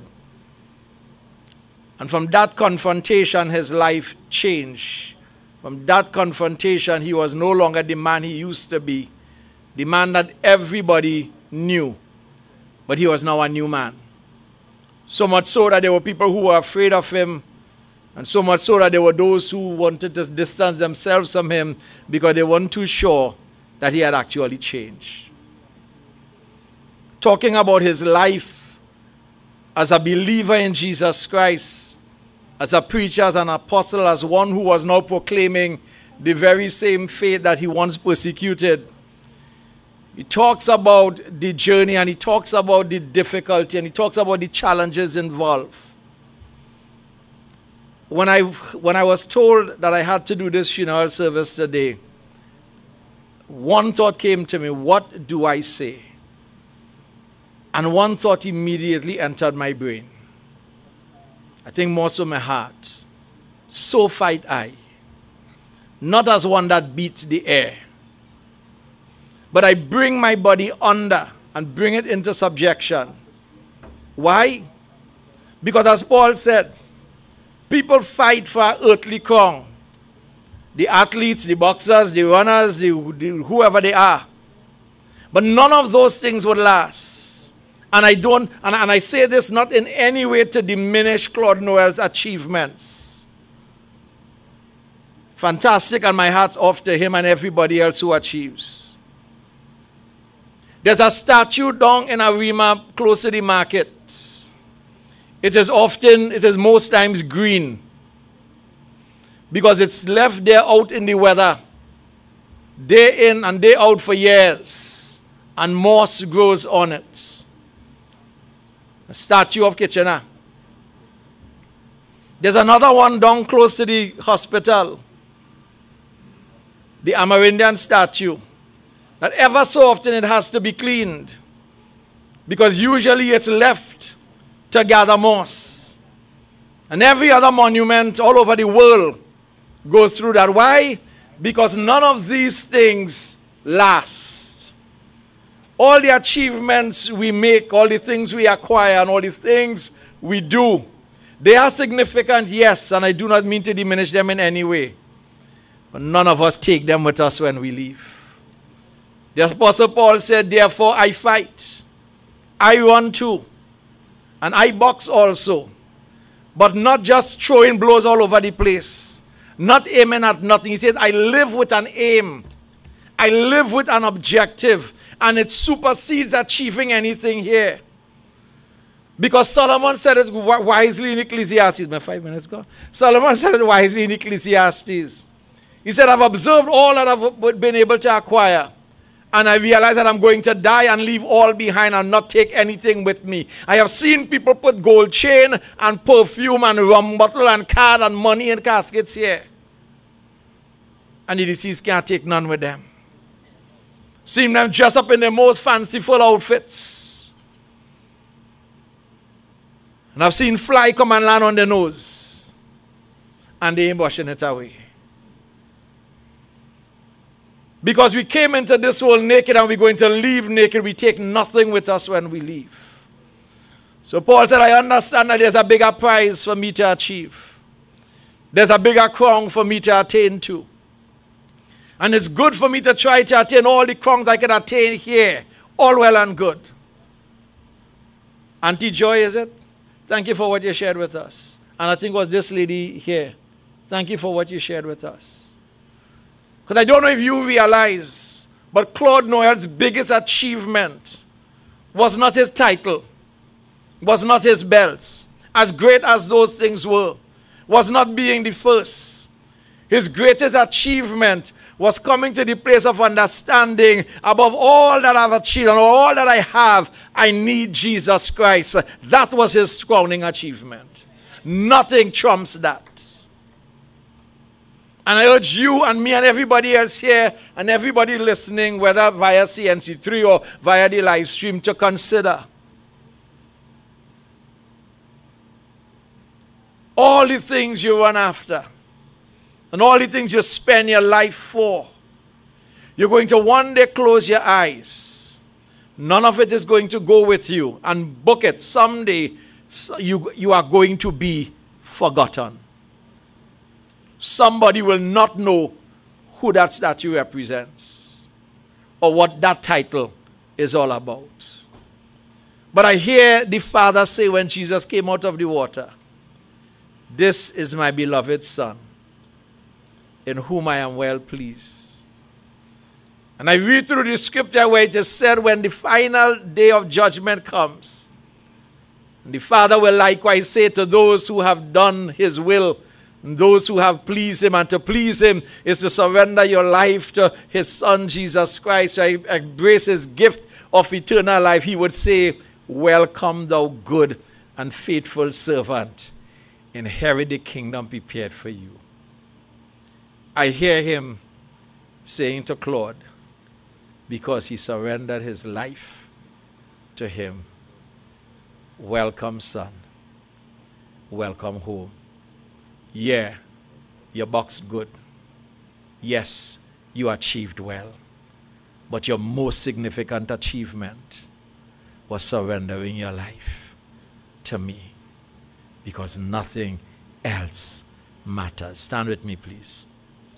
And from that confrontation, his life changed. From that confrontation, he was no longer the man he used to be, the man that everybody knew. But he was now a new man. So much so that there were people who were afraid of him, and so much so that there were those who wanted to distance themselves from him because they weren't too sure that he had actually changed. Talking about his life as a believer in Jesus Christ, as a preacher, as an apostle, as one who was now proclaiming the very same faith that he once persecuted. He talks about the journey, and he talks about the difficulty, and he talks about the challenges involved. When I, when I was told that I had to do this funeral service today, one thought came to me: what do I say? And one thought immediately entered my brain. I think more so my heart. So fight I, not as one that beats the air, but I bring my body under and bring it into subjection. Why? Because as Paul said, people fight for an earthly crown. The athletes, the boxers, the runners, the, the, whoever they are. But none of those things would last. And I don't, and, and I say this not in any way to diminish Claude Noel's achievements. Fantastic, and my hat's off to him and everybody else who achieves. There's a statue down in Arima close to the market. It is often, it is most times green, because it's left there out in the weather, day in and day out for years, and moss grows on it. A statue of Kitchener. There's another one down close to the hospital, the Amerindian statue, that ever so often it has to be cleaned, because usually it's left to gather moss. And every other monument all over the world goes through that. Why? Because none of these things last. All the achievements we make, all the things we acquire, and all the things we do, they are significant, yes, and I do not mean to diminish them in any way. But none of us take them with us when we leave. The Apostle Paul said, therefore I fight, I run too, and I box also, but not just throwing blows all over the place, not aiming at nothing. He says, I live with an aim. I live with an objective, and it supersedes achieving anything here. Because Solomon said it wisely in Ecclesiastes. My five minutes gone. Solomon said it wisely in Ecclesiastes. He said, I've observed all that I've been able to acquire, and I realize that I'm going to die and leave all behind and not take anything with me. I have seen people put gold chain and perfume and rum bottle and card and money in caskets here, and the deceased can't take none with them. Seen them dress up in the most fanciful outfits. And I've seen fly come and land on their nose, and they ain't brushing it away. Because we came into this world naked and we're going to leave naked. We take nothing with us when we leave. So Paul said, I understand that there's a bigger prize for me to achieve. There's a bigger crown for me to attain to. And it's good for me to try to attain all the crowns I can attain here. All well and good. Auntie Joy, is it? Thank you for what you shared with us. And I think it was this lady here. Thank you for what you shared with us. Because I don't know if you realize, but Claude Noel's biggest achievement was not his title, was not his belts, as great as those things were, was not being the first. His greatest achievement was coming to the place of understanding, above all that I've achieved and all that I have, I need Jesus Christ. That was his crowning achievement. Nothing trumps that. And I urge you and me and everybody else here and everybody listening, whether via C N C three or via the live stream, to consider all the things you run after and all the things you spend your life for. You're going to one day close your eyes. None of it is going to go with you. And book it. Someday you, you are going to be forgotten. Somebody will not know who that statue represents or what that title is all about. But I hear the Father say when Jesus came out of the water, "This is my beloved Son, in whom I am well pleased." And I read through the scripture where it is said when the final day of judgment comes, and the Father will likewise say to those who have done his will, and those who have pleased him, and to please him is to surrender your life to his Son, Jesus Christ, to embrace his gift of eternal life. He would say, "Welcome, thou good and faithful servant. Inherit the kingdom prepared for you." I hear him saying to Claude, because he surrendered his life to him, "Welcome, son. Welcome home. Yeah, you boxed good. Yes, you achieved well. But your most significant achievement was surrendering your life to me, because nothing else matters." Stand with me, please.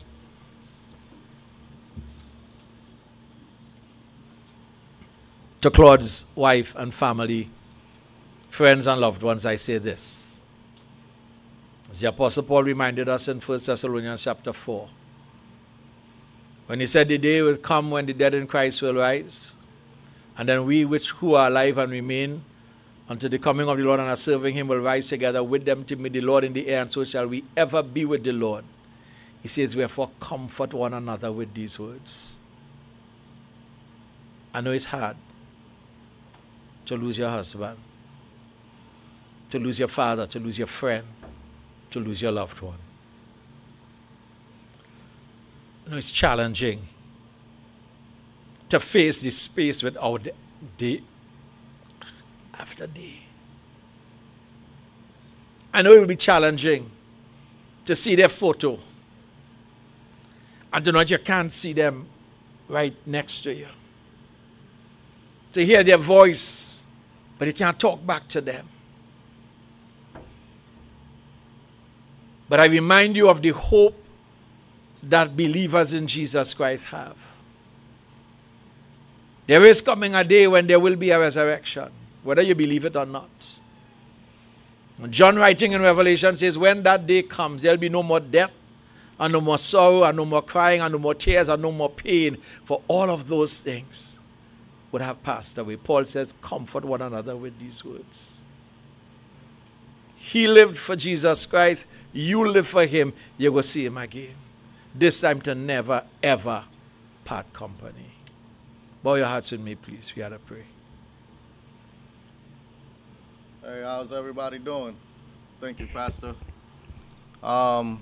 To Claude's wife and family, friends and loved ones, I say this. As the Apostle Paul reminded us in First Thessalonians chapter four, when he said the day will come when the dead in Christ will rise, and then we which who are alive and remain until the coming of the Lord and are serving him will rise together with them to meet the Lord in the air, and so shall we ever be with the Lord. He says, "Wherefore comfort one another with these words." I know it's hard to lose your husband, to lose your father, to lose your friend, to lose your loved one. I know it's challenging to face this space without day after day. I know it will be challenging to see their photo and to know that you can't see them right next to you. To hear their voice, but you can't talk back to them. But I remind you of the hope that believers in Jesus Christ have. There is coming a day when there will be a resurrection, whether you believe it or not. John, writing in Revelation, says when that day comes, there will be no more death, and no more sorrow, and no more crying, and no more tears, and no more pain, for all of those things would have passed away. Paul says, comfort one another with these words. He lived for Jesus Christ. You live for him. You will see him again. This time to never, ever part company. Bow your hearts with me, please. We ought to pray. Hey, how's everybody doing? Thank you, Pastor. Um,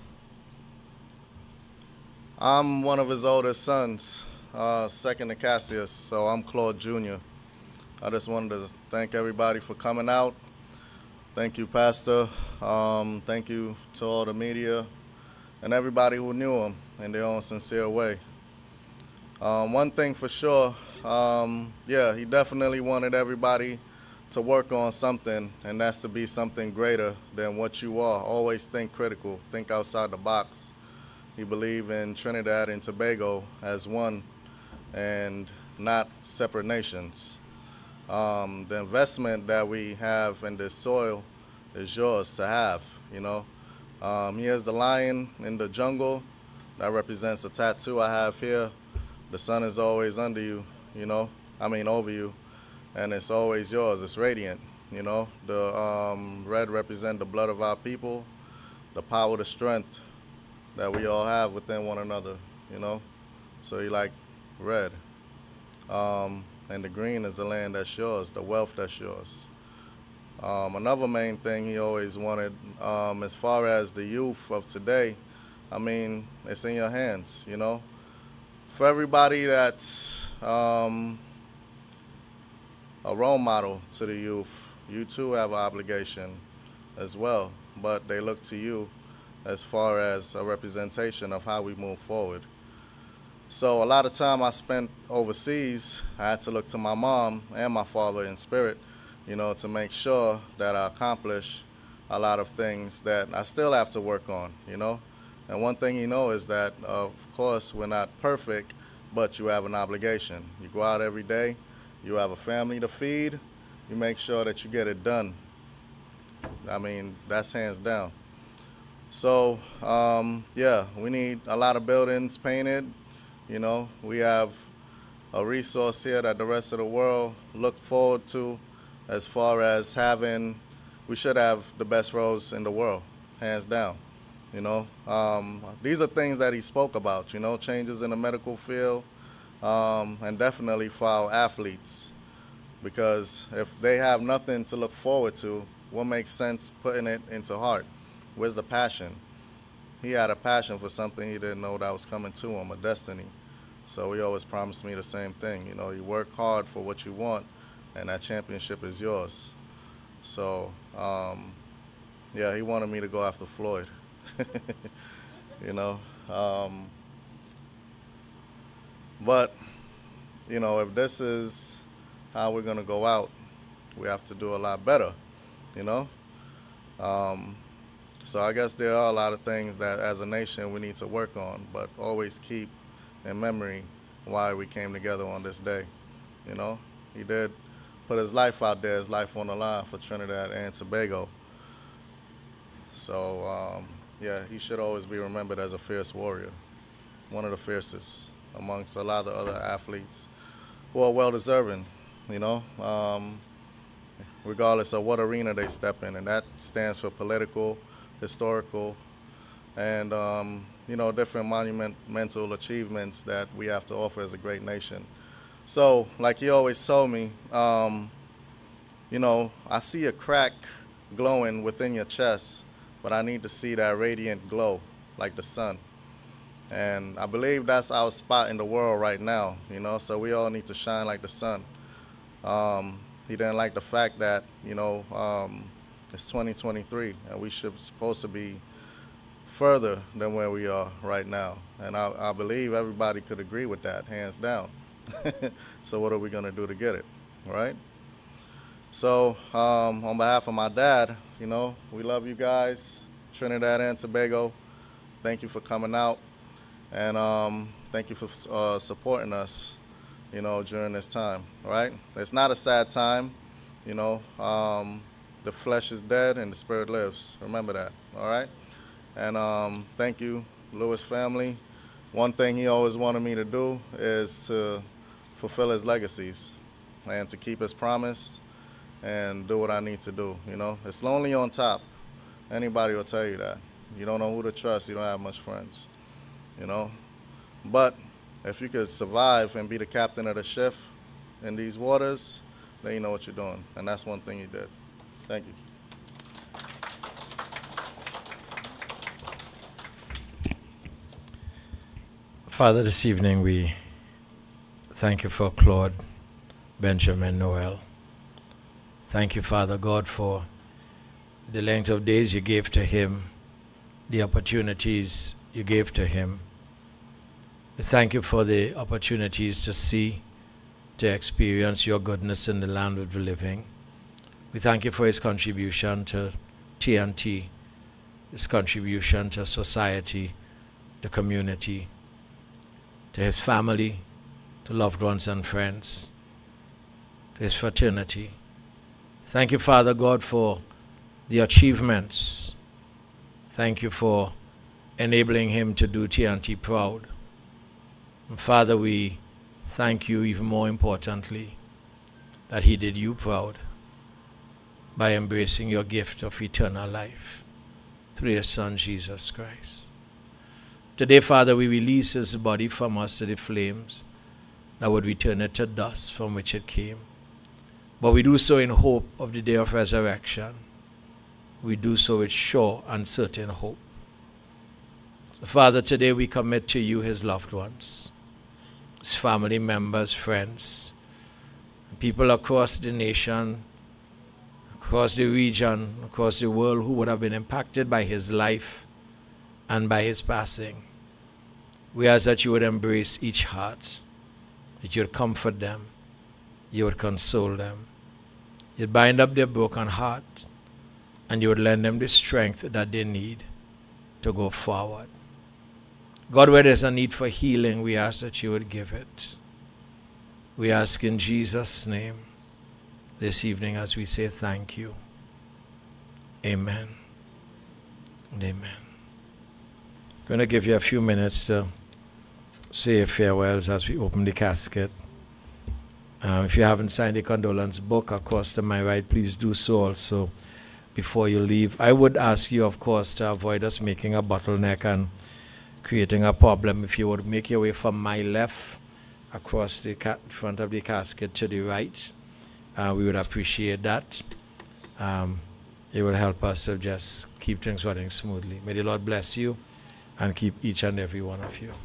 I'm one of his oldest sons. Uh, second to Cassius, so I'm Claude Junior I just wanted to thank everybody for coming out. Thank you, Pastor. Um, thank you to all the media and everybody who knew him in their own sincere way. Um, one thing for sure, um, yeah, he definitely wanted everybody to work on something, and that's to be something greater than what you are. Always think critical, think outside the box. He believed in Trinidad and Tobago as one and not separate nations. Um, the investment that we have in this soil is yours to have, you know. Um, here's the lion in the jungle. That represents a tattoo I have here. The sun is always under you, you know, I mean over you, and it's always yours. It's radiant, you know. The um, red represents the blood of our people, the power, the strength that we all have within one another, you know. So you like red. Um, and the green is the land that's yours, the wealth that's yours. Um, another main thing he always wanted, um, as far as the youth of today, I mean, it's in your hands, you know. For everybody that's um, a role model to the youth, you too have an obligation as well, but they look to you as far as a representation of how we move forward. So a lot of time I spent overseas, I had to look to my mom and my father in spirit, you know, to make sure that I accomplish a lot of things that I still have to work on, you know. And one thing you know is that, of course, we're not perfect, but you have an obligation. You go out every day, you have a family to feed, you make sure that you get it done. I mean, that's hands down. So, um, yeah, we need a lot of buildings painted. You know, we have a resource here that the rest of the world look forward to as far as having, we should have the best roads in the world, hands down. You know, um, these are things that he spoke about, you know, changes in the medical field, um, and definitely for our athletes. Because if they have nothing to look forward to, what makes sense putting it into heart? Where's the passion? He had a passion for something he didn't know that was coming to him, a destiny. So he always promised me the same thing. You know, you work hard for what you want, and that championship is yours. So, um, yeah, he wanted me to go after Floyd. You know, um, but, you know, if this is how we're going to go out, we have to do a lot better, you know. Um, so I guess there are a lot of things that as a nation we need to work on, but always keep in memory why we came together on this day. You know, he did put his life out there, his life on the line for Trinidad and Tobago. So, um, yeah, he should always be remembered as a fierce warrior, one of the fiercest amongst a lot of other athletes who are well-deserving, you know, um, regardless of what arena they step in, and that stands for political, historical, and, um, you know, different monumental achievements that we have to offer as a great nation. So, like he always told me, um, you know, I see a crack glowing within your chest, but I need to see that radiant glow like the sun. And I believe that's our spot in the world right now, you know, so we all need to shine like the sun. Um, he didn't like the fact that, you know, um, it's twenty twenty-three and we should supposed to be further than where we are right now. And I, I believe everybody could agree with that, hands down. So what are we gonna do to get it, right? So um, on behalf of my dad, you know, we love you guys, Trinidad and Tobago. Thank you for coming out, and um, thank you for uh, supporting us, you know, during this time, right? It's not a sad time, you know. Um, the flesh is dead and the spirit lives. Remember that, all right? And um, thank you, Lewis family. One thing he always wanted me to do is to fulfill his legacies and to keep his promise and do what I need to do, you know. It's lonely on top. Anybody will tell you that. You don't know who to trust, you don't have much friends, you know. But if you could survive and be the captain of the ship in these waters, then you know what you're doing. And that's one thing he did. Thank you. Father, this evening we thank you for Claude Benjamin Noel. Thank you, Father God, for the length of days you gave to him, the opportunities you gave to him. We thank you for the opportunities to see, to experience your goodness in the land of the living. We thank you for his contribution to T N T, his contribution to society, the community, to his family, to loved ones and friends, to his fraternity. Thank you, Father God, for the achievements. Thank you for enabling him to do T N T proud. And Father, we thank you even more importantly that he did you proud by embracing your gift of eternal life through your Son, Jesus Christ. Today, Father, we release his body from us to the flames that would return it to dust from which it came. But we do so in hope of the day of resurrection. We do so with sure and certain hope. So, Father, today we commit to you his loved ones, his family members, friends, people across the nation, across the region, across the world who would have been impacted by his life and by his passing. We ask that you would embrace each heart, that you would comfort them, you would console them, you'd bind up their broken heart, and you would lend them the strength that they need to go forward. God, where there's a need for healing, we ask that you would give it. We ask in Jesus' name. this evening as we say thank you. Amen and amen. I'm going to give you a few minutes to say farewells as we open the casket. Um, if you haven't signed the condolence book, of course, to my right, please do so also before you leave. I would ask you, of course, to avoid us making a bottleneck and creating a problem. If you would make your way from my left across the front of the casket to the right, uh, we would appreciate that. Um, it will help us to just keep things running smoothly. May the Lord bless you and keep each and every one of you.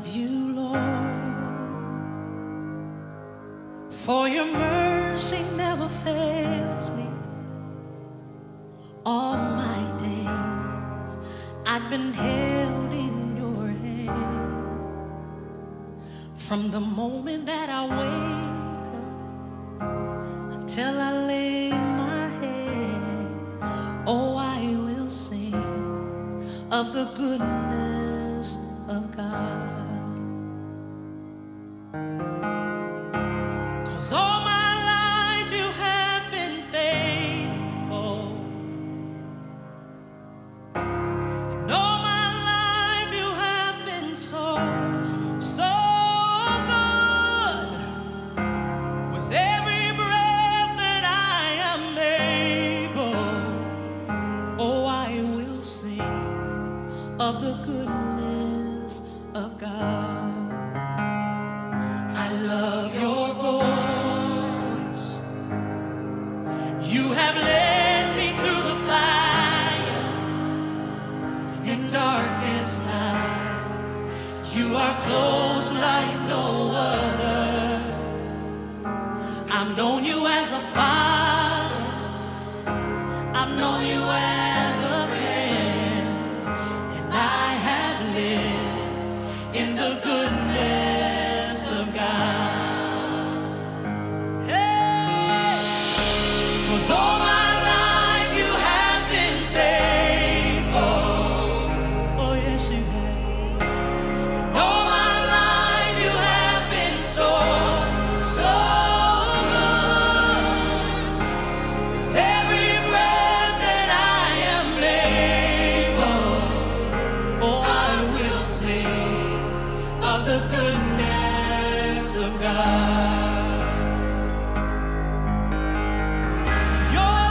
love you, Lord, for your mercy never fails me. All my days I've been held in your hand. From the moment that I wake up until I lay my head, oh, I will sing of the goodness of God. 'Cause all my life you have been faithful. And all my life you have been so, so good. With every breath that I am able, oh, I will sing of the goodness of God. I love your voice. You have led me through the fire and in darkest night. You are close like no other. I've known you as a father. I've known you as a friend. And I have lived in the goodness of God. Hey! 'Cause all my life you have been faithful. Oh, yes, you have. And all my life you have been so, so good. With every breath that I am able, oh, I will sing of the goodness of God. Your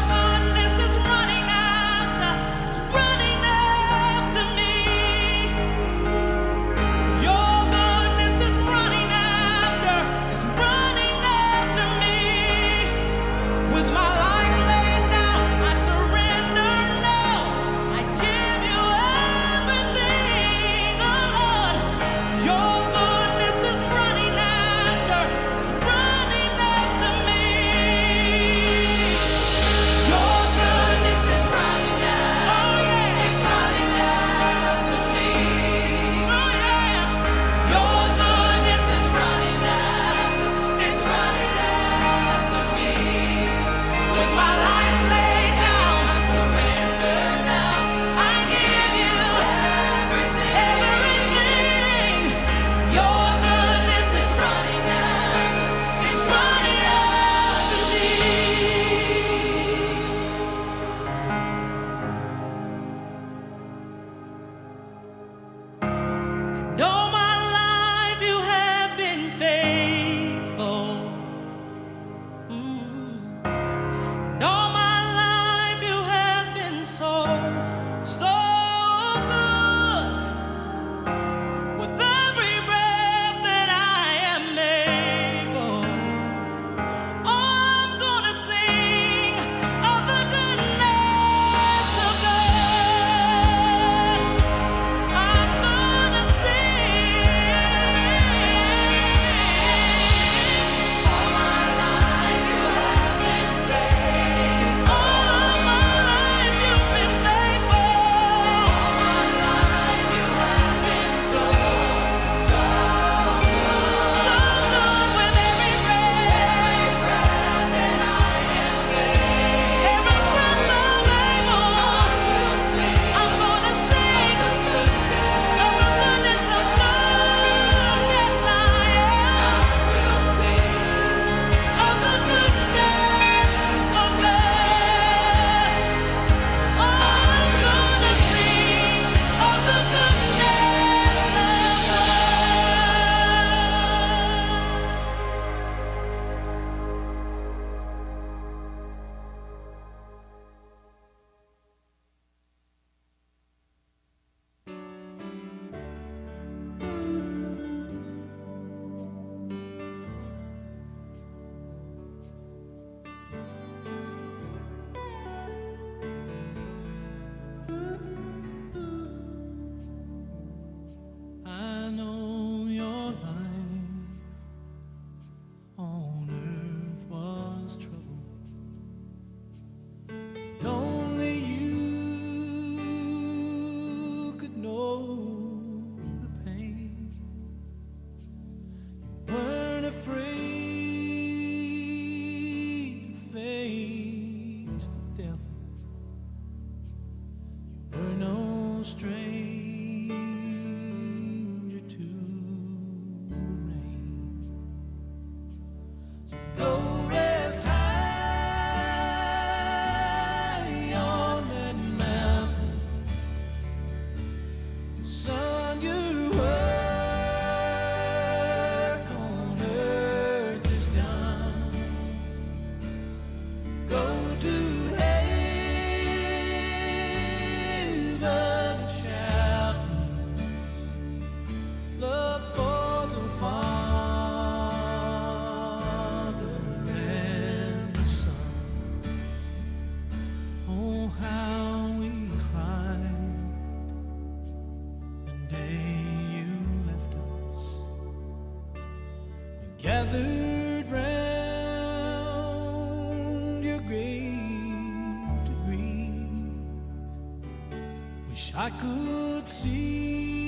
I could see